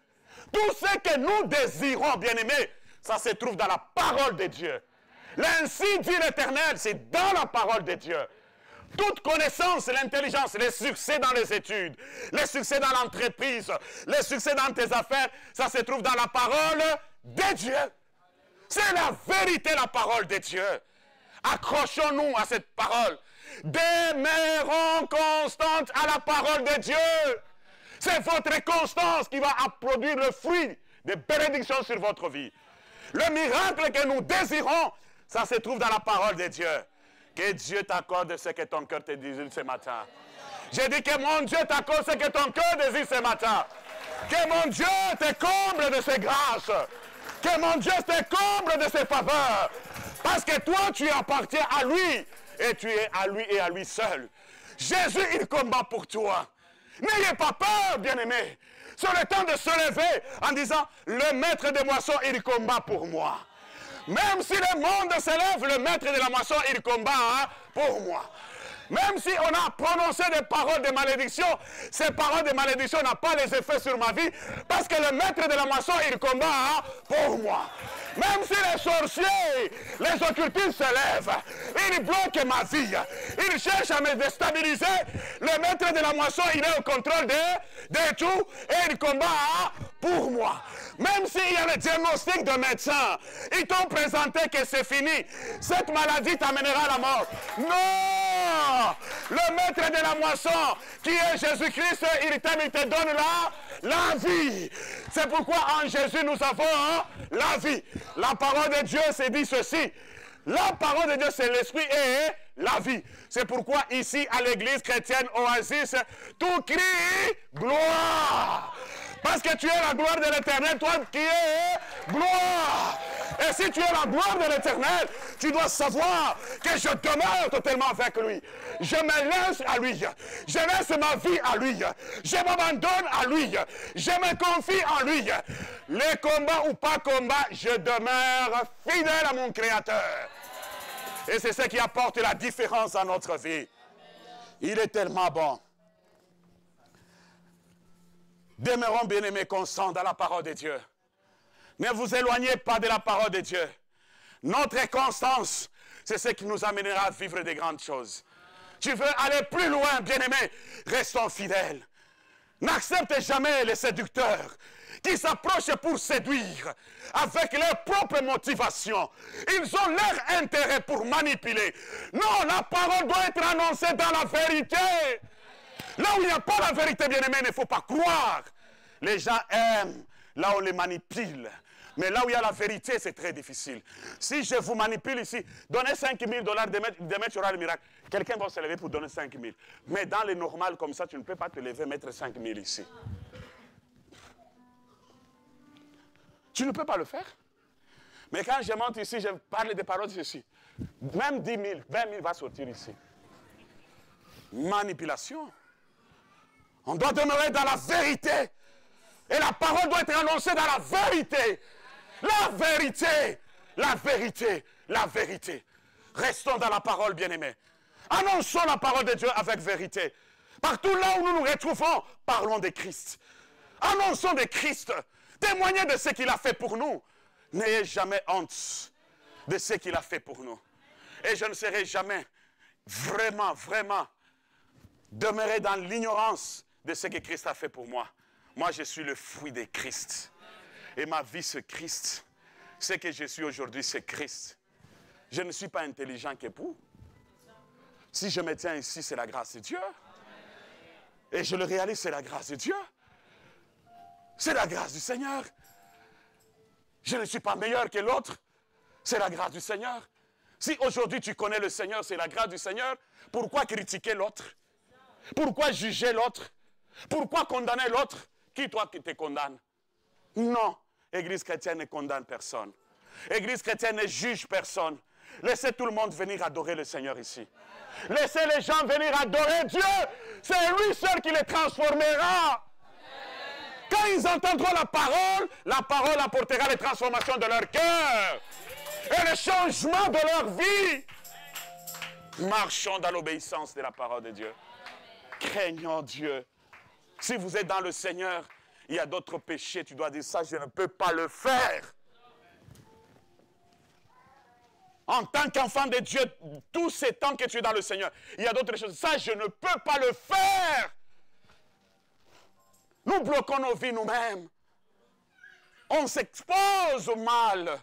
Tout ce que nous désirons, bien-aimés, ça se trouve dans la parole de Dieu. L'ainsi dit l'Éternel, c'est dans la parole de Dieu. Toute connaissance, l'intelligence, les succès dans les études, les succès dans l'entreprise, les succès dans tes affaires, ça se trouve dans la parole de Dieu. C'est la vérité, la parole de Dieu. Accrochons-nous à cette parole. Demeurons constantes à la parole de Dieu. C'est votre constance qui va produire le fruit de bénédictions sur votre vie. Le miracle que nous désirons, ça se trouve dans la parole de Dieu. Que Dieu t'accorde ce que ton cœur te désire ce matin. J'ai dit que mon Dieu t'accorde ce que ton cœur désire ce matin. Que mon Dieu te comble de ses grâces. Que mon Dieu te comble de ses faveurs. Parce que toi, tu appartiens à lui. Et tu es à lui et à lui seul. Jésus, il combat pour toi. N'ayez pas peur, bien-aimés. C'est le temps de se lever en disant, le maître des moissons, il combat pour moi. Même si le monde se lève, le maître de la moisson, il combat hein, pour moi. Même si on a prononcé des paroles de malédiction, ces paroles de malédiction n'ont pas les effets sur ma vie, parce que le maître de la moisson, il combat hein, pour moi. Même si les sorciers, les occultistes se lèvent, ils bloquent ma vie, ils cherchent à me déstabiliser, le maître de la moisson, il est au contrôle de, de tout, et il combat pour moi. Même s'il y a le diagnostic de médecin, ils t'ont présenté que c'est fini, cette maladie t'amènera à la mort. Non! Le maître de la moisson, qui est Jésus-Christ, il t'aime, il te donne la, la vie. C'est pourquoi en Jésus nous avons hein, la vie. La parole de Dieu s'est dit ceci. La parole de Dieu, c'est l'esprit et la vie. C'est pourquoi ici, à l'église chrétienne Oasis, tout crie gloire. Parce que tu es la gloire de l'Éternel, toi qui es gloire. Et si tu es la gloire de l'Éternel, tu dois savoir que je demeure totalement avec lui. Je me laisse à lui. Je laisse ma vie à lui. Je m'abandonne à lui. Je me confie en lui. Les combats ou pas combats, je demeure fidèle à mon Créateur. Et c'est ce qui apporte la différence dans notre vie. Il est tellement bon. Demeurons bien-aimés constants dans la parole de Dieu. Ne vous éloignez pas de la parole de Dieu. Notre constance, c'est ce qui nous amènera à vivre de grandes choses. Tu veux aller plus loin, bien-aimés, restons fidèles. N'accepte jamais les séducteurs qui s'approchent pour séduire avec leurs propres motivations. Ils ont leur intérêt pour manipuler. Non, la parole doit être annoncée dans la vérité. Là où il n'y a pas la vérité, bien-aimé, il ne faut pas croire. Les gens aiment là où on les manipule. Mais là où il y a la vérité, c'est très difficile. Si je vous manipule ici, donnez cinq mille dollars, demain, demain tu auras le miracle. Quelqu'un va se lever pour donner cinq mille. Mais dans les normales comme ça, tu ne peux pas te lever et mettre cinq mille ici. Tu ne peux pas le faire. Mais quand je monte ici, je parle des paroles ici. Même dix mille, vingt mille va sortir ici. Manipulation. On doit demeurer dans la vérité. Et la parole doit être annoncée dans la vérité. La vérité. La vérité. La vérité. Restons dans la parole, bien-aimés. Annonçons la parole de Dieu avec vérité. Partout là où nous nous retrouvons, parlons de Christ. Annonçons de Christ. Témoignez de ce qu'il a fait pour nous. N'ayez jamais honte de ce qu'il a fait pour nous. Et je ne serai jamais vraiment, vraiment demeurer dans l'ignorance de ce que Christ a fait pour moi. Moi, je suis le fruit de Christ. Et ma vie, c'est Christ. Ce que je suis aujourd'hui, c'est Christ. Je ne suis pas intelligent qu'époux. Si je me tiens ici, c'est la grâce de Dieu. Et je le réalise, c'est la grâce de Dieu. C'est la grâce du Seigneur. Je ne suis pas meilleur que l'autre. C'est la grâce du Seigneur. Si aujourd'hui tu connais le Seigneur, c'est la grâce du Seigneur, pourquoi critiquer l'autre? Pourquoi juger l'autre? Pourquoi condamner l'autre? Qui toi qui te condamne? Non, Église chrétienne ne condamne personne. Église chrétienne ne juge personne. Laissez tout le monde venir adorer le Seigneur ici. Laissez les gens venir adorer Dieu. C'est lui seul qui les transformera. Quand ils entendront la parole, la parole apportera les transformations de leur cœur et le changement de leur vie. Marchons dans l'obéissance de la parole de Dieu. Craignons Dieu. Si vous êtes dans le Seigneur, il Il y a d'autres péchés, tu dois dire ça, je ne peux pas le faire. En tant qu'enfant de Dieu, tous ces temps que tu es dans le Seigneur, il y a d'autres choses. Ça, je ne peux pas le faire. Nous bloquons nos vies nous-mêmes. On s'expose au mal.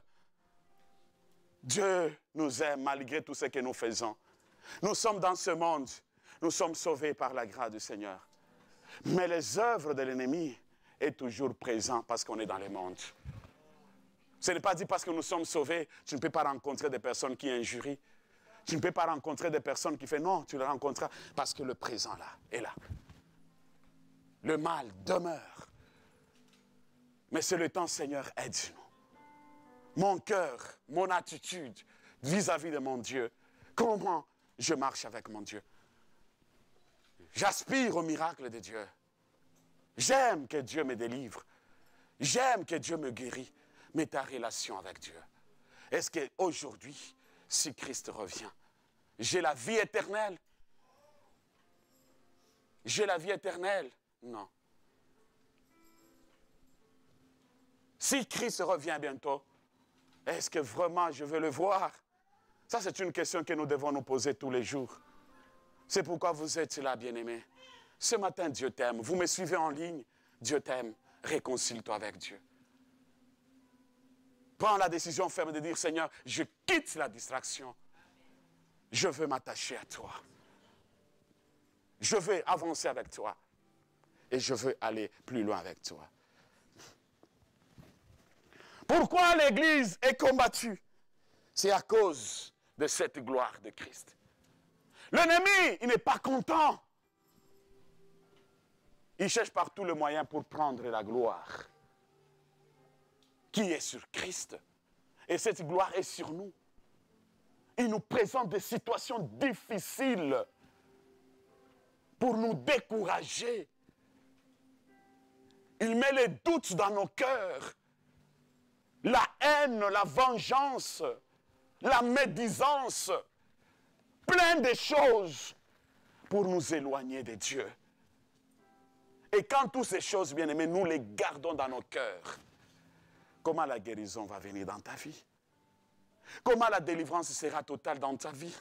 Dieu nous aime malgré tout ce que nous faisons. Nous sommes dans ce monde. Nous sommes sauvés par la grâce du Seigneur. Mais les œuvres de l'ennemi sont toujours présentes parce qu'on est dans le monde. Ce n'est pas dit parce que nous sommes sauvés, tu ne peux pas rencontrer des personnes qui injurient. Tu ne peux pas rencontrer des personnes qui font non, tu les rencontreras parce que le présent là est là. Le mal demeure. Mais c'est le temps, Seigneur, aide-nous. Mon cœur, mon attitude vis-à-vis de mon Dieu, comment je marche avec mon Dieu. J'aspire au miracle de Dieu. J'aime que Dieu me délivre. J'aime que Dieu me guérit. Mais ta relation avec Dieu, est-ce qu'aujourd'hui, si Christ revient, j'ai la vie éternelle? J'ai la vie éternelle? Non. Si Christ revient bientôt, est-ce que vraiment je veux le voir? Ça, c'est une question que nous devons nous poser tous les jours. C'est pourquoi vous êtes là, bien-aimés. Ce matin, Dieu t'aime. Vous me suivez en ligne, Dieu t'aime. Réconcilie-toi avec Dieu. Prends la décision ferme de dire, Seigneur, je quitte la distraction. Je veux m'attacher à toi. Je veux avancer avec toi. Et je veux aller plus loin avec toi. Pourquoi l'Église est combattue? C'est à cause de cette gloire de Christ. L'ennemi, il n'est pas content. Il cherche par tous les moyens pour prendre la gloire qui est sur Christ. Et cette gloire est sur nous. Il nous présente des situations difficiles pour nous décourager. Il met les doutes dans nos cœurs. La haine, la vengeance, la médisance, plein de choses pour nous éloigner de Dieu. Et quand toutes ces choses, bien aimées, nous les gardons dans nos cœurs, comment la guérison va venir dans ta vie? Comment la délivrance sera totale dans ta vie?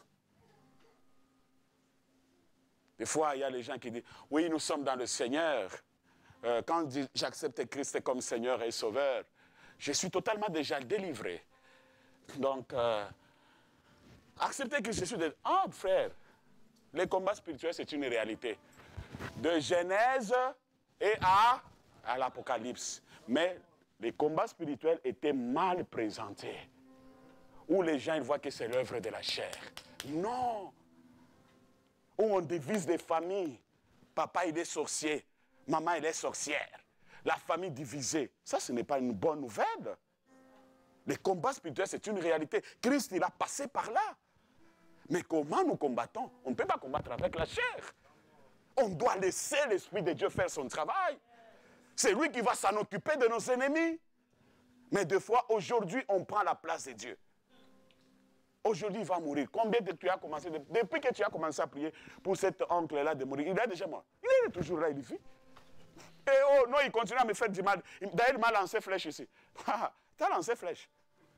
Des fois, il y a les gens qui disent, oui, nous sommes dans le Seigneur. Euh, quand j'accepte Christ comme Seigneur et Sauveur, je suis totalement déjà délivré. Donc, euh, accepter que je suis... De... Ah, frère, les combats spirituels, c'est une réalité. De Genèse et à, à l'Apocalypse. Mais les combats spirituels étaient mal présentés. Où les gens ils voient que c'est l'œuvre de la chair. Non. Où on divise des familles. Papa, il est sorcier. Maman, elle est sorcière. La famille divisée. Ça, ce n'est pas une bonne nouvelle. Les combats spirituels, c'est une réalité. Christ, il a passé par là. Mais comment nous combattons? On ne peut pas combattre avec la chair. On doit laisser l'Esprit de Dieu faire son travail. C'est lui qui va s'en occuper de nos ennemis. Mais des fois, aujourd'hui, on prend la place de Dieu. Aujourd'hui, il va mourir. Combien de tu as commencé de... Depuis que tu as commencé à prier pour cet oncle-là de mourir, il est déjà mort. Il est toujours là, il vit. Et oh non, il continue à me faire du mal. D'ailleurs, il m'a lancé flèche ici. Tu as lancé flèche.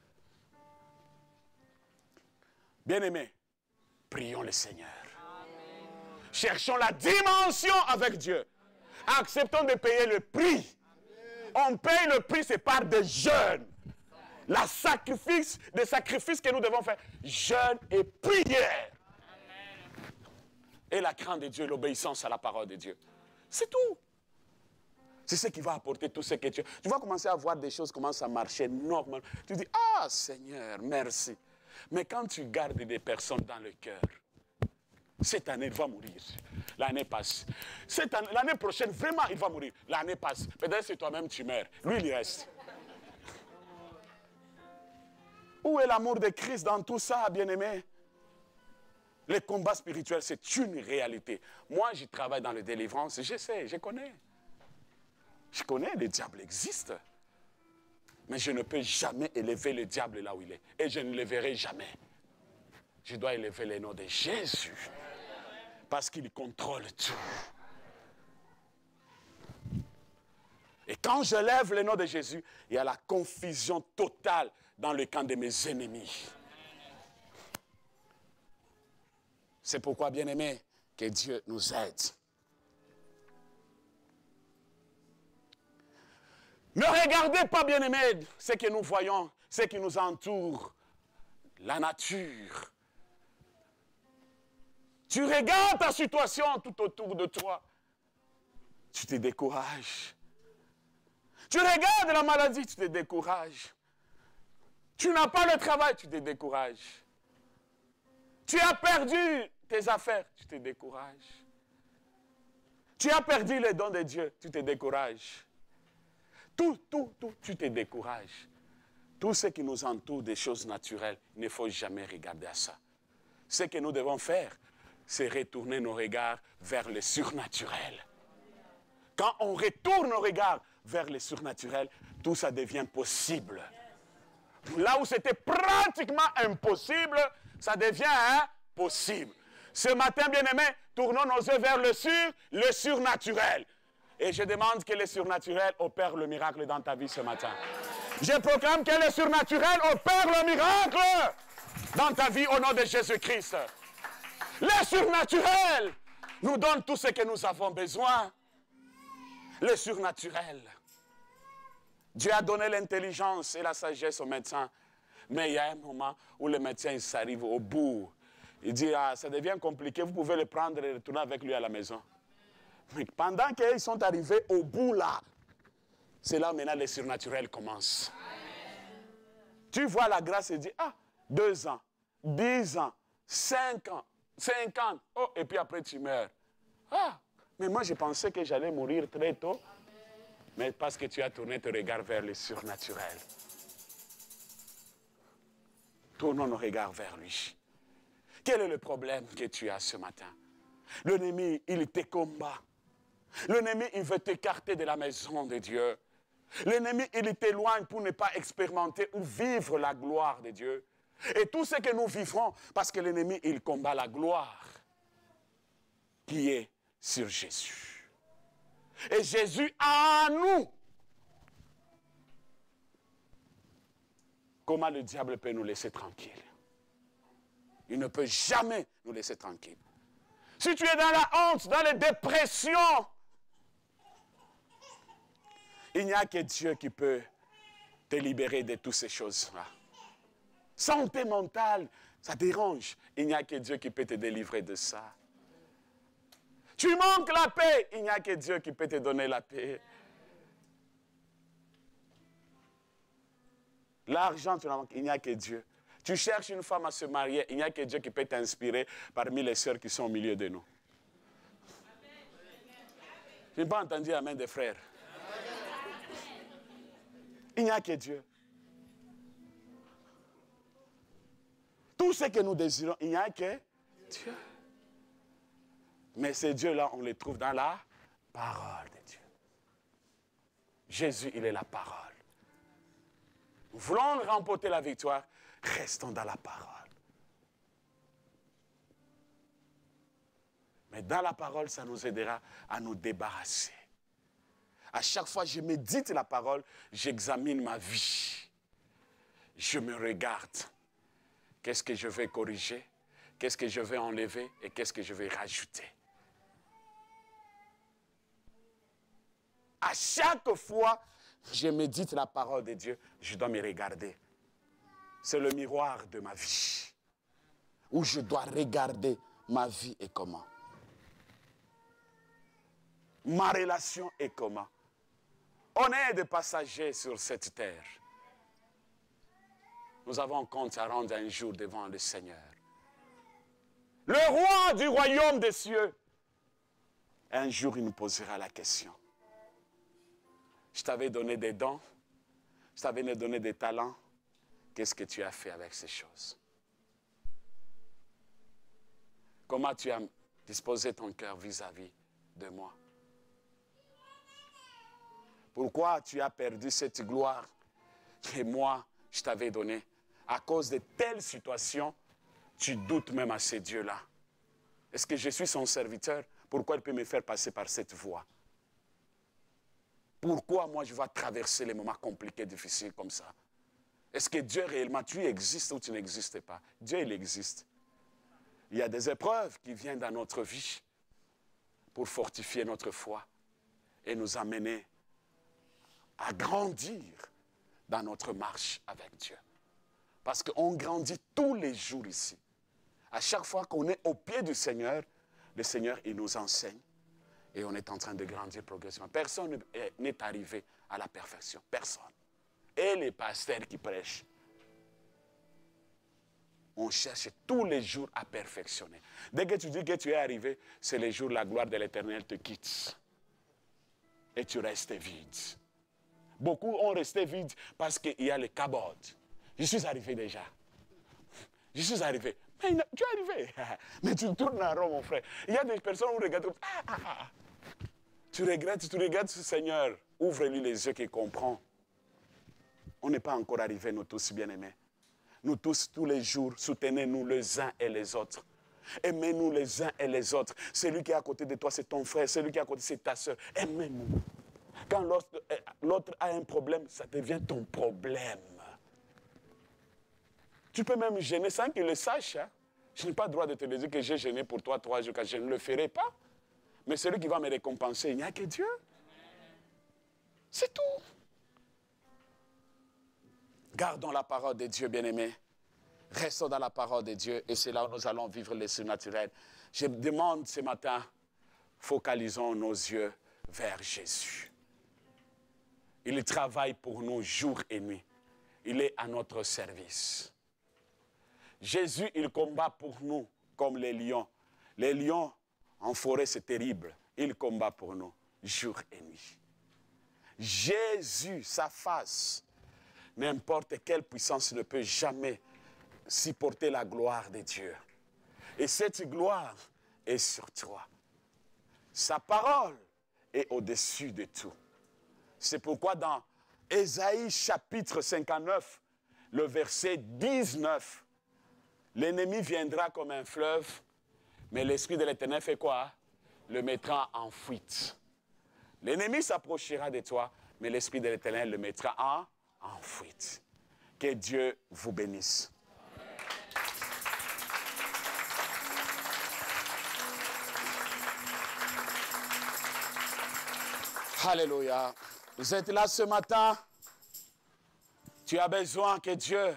Bien-aimés, prions le Seigneur. Amen. Cherchons la dimension avec Dieu. Acceptons de payer le prix. Amen. On paye le prix, c'est par des jeûnes. La sacrifice, des sacrifices que nous devons faire. Jeûne et prière. Amen. Et la crainte de Dieu, l'obéissance à la parole de Dieu. C'est tout. C'est ce qui va apporter tout ce que tu... Tu vas commencer à voir des choses commencent à marcher normalement. Tu dis, ah Seigneur, merci. Mais quand tu gardes des personnes dans le cœur, cette année, il va mourir. L'année passe. L'année prochaine, vraiment, il va mourir. L'année passe. Peut-être c'est toi-même tu meurs. Lui, il reste. Où est l'amour de Christ dans tout ça, bien-aimé? Les combats spirituels, c'est une réalité. Moi, je travaille dans la délivrance. Je sais, je connais. Je connais, le diable existe. Mais je ne peux jamais élever le diable là où il est. Et je ne le verrai jamais. Je dois élever le nom de Jésus. Parce qu'il contrôle tout. Et quand je lève le nom de Jésus, il y a la confusion totale dans le camp de mes ennemis. C'est pourquoi, bien-aimés, que Dieu nous aide. Ne regardez pas, bien-aimés, ce que nous voyons, ce qui nous entoure, la nature. Tu regardes ta situation tout autour de toi, tu te décourages. Tu regardes la maladie, tu te décourages. Tu n'as pas le travail, tu te décourages. Tu as perdu tes affaires, tu te décourages. Tu as perdu les dons de Dieu, tu te décourages. Tout, tout, tout, tu te décourages. Tout ce qui nous entoure des choses naturelles, il ne faut jamais regarder à ça. Ce que nous devons faire, c'est retourner nos regards vers le surnaturel. Quand on retourne nos regards vers le surnaturel, tout ça devient possible. Là où c'était pratiquement impossible, ça devient hein, possible. Ce matin, bien-aimés, tournons nos yeux vers le sur, le surnaturel. Et je demande que le surnaturel opère le miracle dans ta vie ce matin. Je proclame que le surnaturel opère le miracle dans ta vie au nom de Jésus-Christ. Le surnaturel nous donne tout ce que nous avons besoin. Le surnaturel. Dieu a donné l'intelligence et la sagesse aux médecins. Mais il y a un moment où le médecin s'arrive au bout. Il dit, ah, ça devient compliqué, vous pouvez le prendre et retourner avec lui à la maison. Mais pendant qu'ils sont arrivés au bout là, c'est là maintenant le surnaturel commence. Tu vois la grâce et dis, ah, deux ans, dix ans, cinq ans, cinquante, oh, et puis après tu meurs. Ah, mais moi je pensais que j'allais mourir très tôt, mais parce que tu as tourné tes regards vers le surnaturel. Tournons nos regards vers lui. Quel est le problème que tu as ce matin? L'ennemi, il te combat. L'ennemi, il veut t'écarter de la maison de Dieu. L'ennemi, il t'éloigne pour ne pas expérimenter ou vivre la gloire de Dieu. Et tout ce que nous vivrons, parce que l'ennemi, il combat la gloire qui est sur Jésus. Et Jésus en nous. Comment le diable peut nous laisser tranquilles? Il ne peut jamais nous laisser tranquilles. Si tu es dans la honte, dans les dépressions, il n'y a que Dieu qui peut te libérer de toutes ces choses-là. Santé mentale, ça dérange. Il n'y a que Dieu qui peut te délivrer de ça. Tu manques la paix, il n'y a que Dieu qui peut te donner la paix. L'argent, tu n'en manques, il n'y a que Dieu. Tu cherches une femme à se marier, il n'y a que Dieu qui peut t'inspirer parmi les sœurs qui sont au milieu de nous. Je n'ai pas entendu amen des frères. Il n'y a que Dieu. Tout ce que nous désirons, il n'y a que Dieu. Mais ces dieux-là, on les trouve dans la parole de Dieu. Jésus, il est la parole. Nous voulons remporter la victoire, restons dans la parole. Mais dans la parole, ça nous aidera à nous débarrasser. À chaque fois que je médite la parole, j'examine ma vie. Je me regarde. Qu'est-ce que je vais corriger? Qu'est-ce que je vais enlever? Et qu'est-ce que je vais rajouter? À chaque fois que je médite la parole de Dieu, je dois me regarder. C'est le miroir de ma vie. Où je dois regarder ma vie et comment. Ma relation est comment. On est des passagers sur cette terre. Nous avons un compte à rendre un jour devant le Seigneur. Le roi du royaume des cieux. Un jour, il nous posera la question. Je t'avais donné des dons, je t'avais donné des talents. Qu'est-ce que tu as fait avec ces choses? Comment tu as disposé ton cœur vis-à-vis de moi? Pourquoi tu as perdu cette gloire que moi, je t'avais donnée? À cause de telles situations, tu doutes même à ces dieux-là. Est-ce que je suis son serviteur? Pourquoi il peut me faire passer par cette voie? Pourquoi moi je vais traverser les moments compliqués, difficiles comme ça? Est-ce que Dieu réellement, tu existes ou tu n'existes pas? Dieu, il existe. Il y a des épreuves qui viennent dans notre vie pour fortifier notre foi et nous amener à grandir dans notre marche avec Dieu. Parce qu'on grandit tous les jours ici. À chaque fois qu'on est au pied du Seigneur, le Seigneur, il nous enseigne et on est en train de grandir progressivement. Personne n'est arrivé à la perfection. Personne. Et les pasteurs qui prêchent, on cherche tous les jours à perfectionner. Dès que tu dis que tu es arrivé, c'est le jour où la gloire de l'Éternel te quitte. Et tu restes vide. Beaucoup ont resté vides parce qu'il y a le cabot. Je suis arrivé déjà. Je suis arrivé. Mais tu es arrivé. Mais tu tournes en rond, mon frère. Il y a des personnes qui regardent. Ah, ah, ah. Tu regrettes, tu regardes ce Seigneur. Ouvre-lui les yeux qu'il comprend. On n'est pas encore arrivés, nous tous bien-aimés. Nous tous, tous les jours, soutenez-nous les uns et les autres. Aimez-nous les uns et les autres. Celui qui est à côté de toi, c'est ton frère. Celui qui est à côté, c'est ta soeur. Aimez-nous. Quand l'autre a un problème, ça devient ton problème. Tu peux même gêner sans qu'il le sache. Hein? Je n'ai pas le droit de te dire que j'ai gêné pour toi trois jours, car je ne le ferai pas. Mais celui qui va me récompenser, il n'y a que Dieu. C'est tout. Gardons la parole de Dieu, bien-aimés. Restons dans la parole de Dieu et c'est là où nous allons vivre le surnaturel. Je demande ce matin, focalisons nos yeux vers Jésus. Il travaille pour nous jour et nuit. Il est à notre service. Jésus, il combat pour nous comme les lions. Les lions en forêt, c'est terrible. Il combat pour nous jour et nuit. Jésus, sa face, n'importe quelle puissance ne peut jamais supporter la gloire de Dieu. Et cette gloire est sur toi. Sa parole est au-dessus de tout. C'est pourquoi dans Ésaïe chapitre cinquante-neuf, le verset dix-neuf, l'ennemi viendra comme un fleuve, mais l'Esprit de l'Éternel fait quoi? Le mettra en fuite. L'ennemi s'approchera de toi, mais l'Esprit de l'Éternel le mettra en, en fuite. Que Dieu vous bénisse. Alléluia. Vous êtes là ce matin. Tu as besoin que Dieu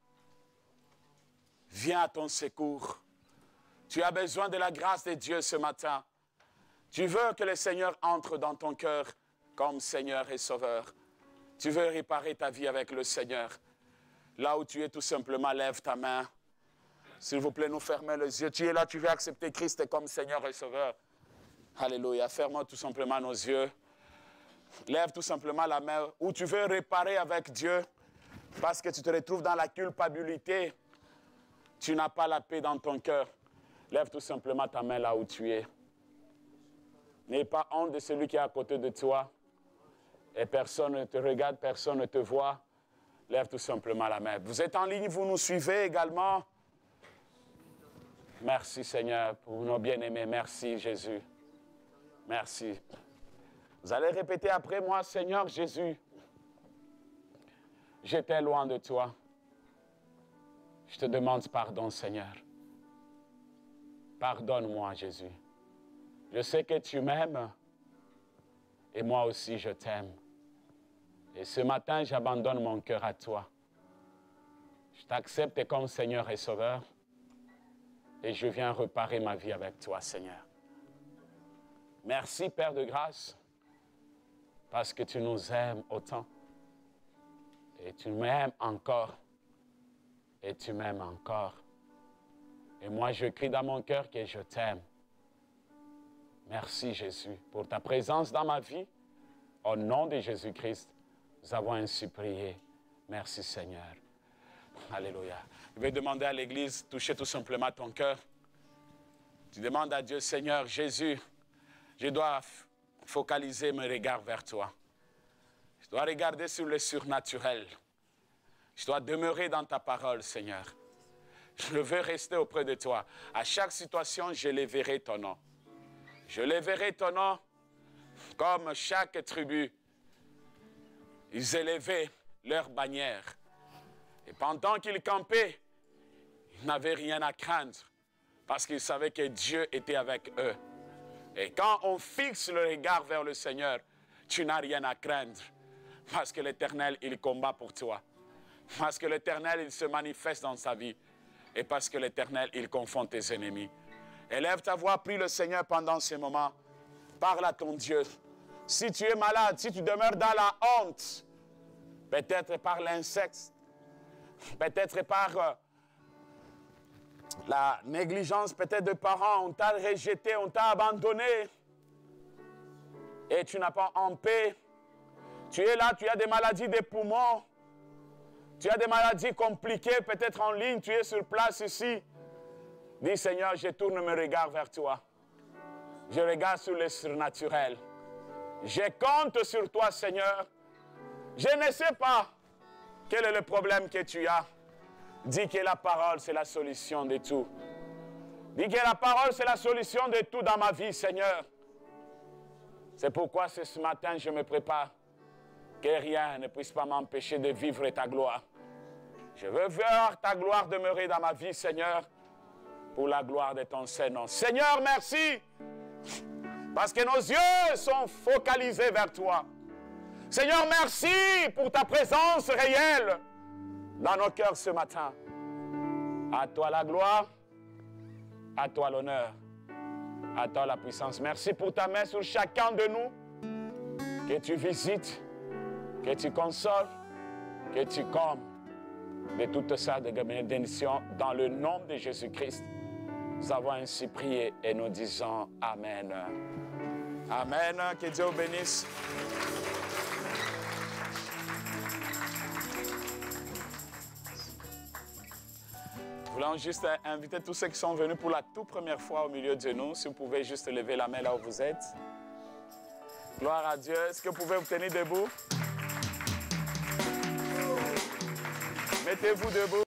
vienne à ton secours. Tu as besoin de la grâce de Dieu ce matin. Tu veux que le Seigneur entre dans ton cœur comme Seigneur et Sauveur. Tu veux réparer ta vie avec le Seigneur. Là où tu es, tout simplement, lève ta main. S'il vous plaît, nous fermons les yeux. Tu es là, tu veux accepter Christ comme Seigneur et Sauveur. Alléluia. Fermons tout simplement nos yeux. Lève tout simplement la main où tu veux réparer avec Dieu parce que tu te retrouves dans la culpabilité. Tu n'as pas la paix dans ton cœur. Lève tout simplement ta main là où tu es. N'aie pas honte de celui qui est à côté de toi. Et personne ne te regarde, personne ne te voit. Lève tout simplement la main. Vous êtes en ligne, vous nous suivez également. Merci Seigneur pour nos bien-aimés. Merci Jésus. Merci. Vous allez répéter après moi, Seigneur Jésus, j'étais loin de toi. Je te demande pardon, Seigneur. Pardonne-moi, Jésus. Je sais que tu m'aimes et moi aussi je t'aime. Et ce matin, j'abandonne mon cœur à toi. Je t'accepte comme Seigneur et Sauveur et je viens réparer ma vie avec toi, Seigneur. Merci, Père de grâce, parce que tu nous aimes autant. Et tu m'aimes encore. Et tu m'aimes encore. Et moi, je crie dans mon cœur que je t'aime. Merci, Jésus, pour ta présence dans ma vie. Au nom de Jésus-Christ, nous avons ainsi prié. Merci, Seigneur. Alléluia. Je vais demander à l'Église, toucher tout simplement ton cœur. Tu demandes à Dieu, Seigneur Jésus, je dois focaliser mes regards vers toi. Je dois regarder sur le surnaturel. Je dois demeurer dans ta parole, Seigneur. Je veux rester auprès de toi. À chaque situation, je lèverai ton nom. Je lèverai ton nom comme chaque tribu ils élevaient leur bannière. Et pendant qu'ils campaient, ils n'avaient rien à craindre parce qu'ils savaient que Dieu était avec eux. Et quand on fixe le regard vers le Seigneur, tu n'as rien à craindre parce que l'Éternel, il combat pour toi. Parce que l'Éternel, il se manifeste dans sa vie. Et parce que l'Éternel, il confond tes ennemis. Élève ta voix, prie le Seigneur pendant ces moments. Parle à ton Dieu. Si tu es malade, si tu demeures dans la honte, peut-être par l'insecte, peut-être par euh, la négligence peut-être de parents, on t'a rejeté, on t'a abandonné, et tu n'as pas en paix. Tu es là, tu as des maladies des poumons, tu as des maladies compliquées, peut-être en ligne, tu es sur place ici. Dis, Seigneur, je tourne mes regards vers toi. Je regarde sur le surnaturel. Je compte sur toi, Seigneur. Je ne sais pas quel est le problème que tu as. Dis que la parole, c'est la solution de tout. Dis que la parole, c'est la solution de tout dans ma vie, Seigneur. C'est pourquoi ce matin, je me prépare. Que rien ne puisse pas m'empêcher de vivre ta gloire. Je veux voir ta gloire demeurer dans ma vie, Seigneur, pour la gloire de ton Saint-Nom. Seigneur, merci, parce que nos yeux sont focalisés vers toi. Seigneur, merci pour ta présence réelle dans nos cœurs ce matin. À toi la gloire, à toi l'honneur, à toi la puissance. Merci pour ta main sur chacun de nous, que tu visites, que tu consoles, que tu combles de toutes sortes de bénédictions dans le nom de Jésus-Christ. Nous avons ainsi prié et nous disons Amen. Amen. Que Dieu vous bénisse. Nous voulons juste inviter tous ceux qui sont venus pour la toute première fois au milieu de nous. Si vous pouvez juste lever la main là où vous êtes. Gloire à Dieu. Est-ce que vous pouvez vous tenir debout? Mettez-vous debout.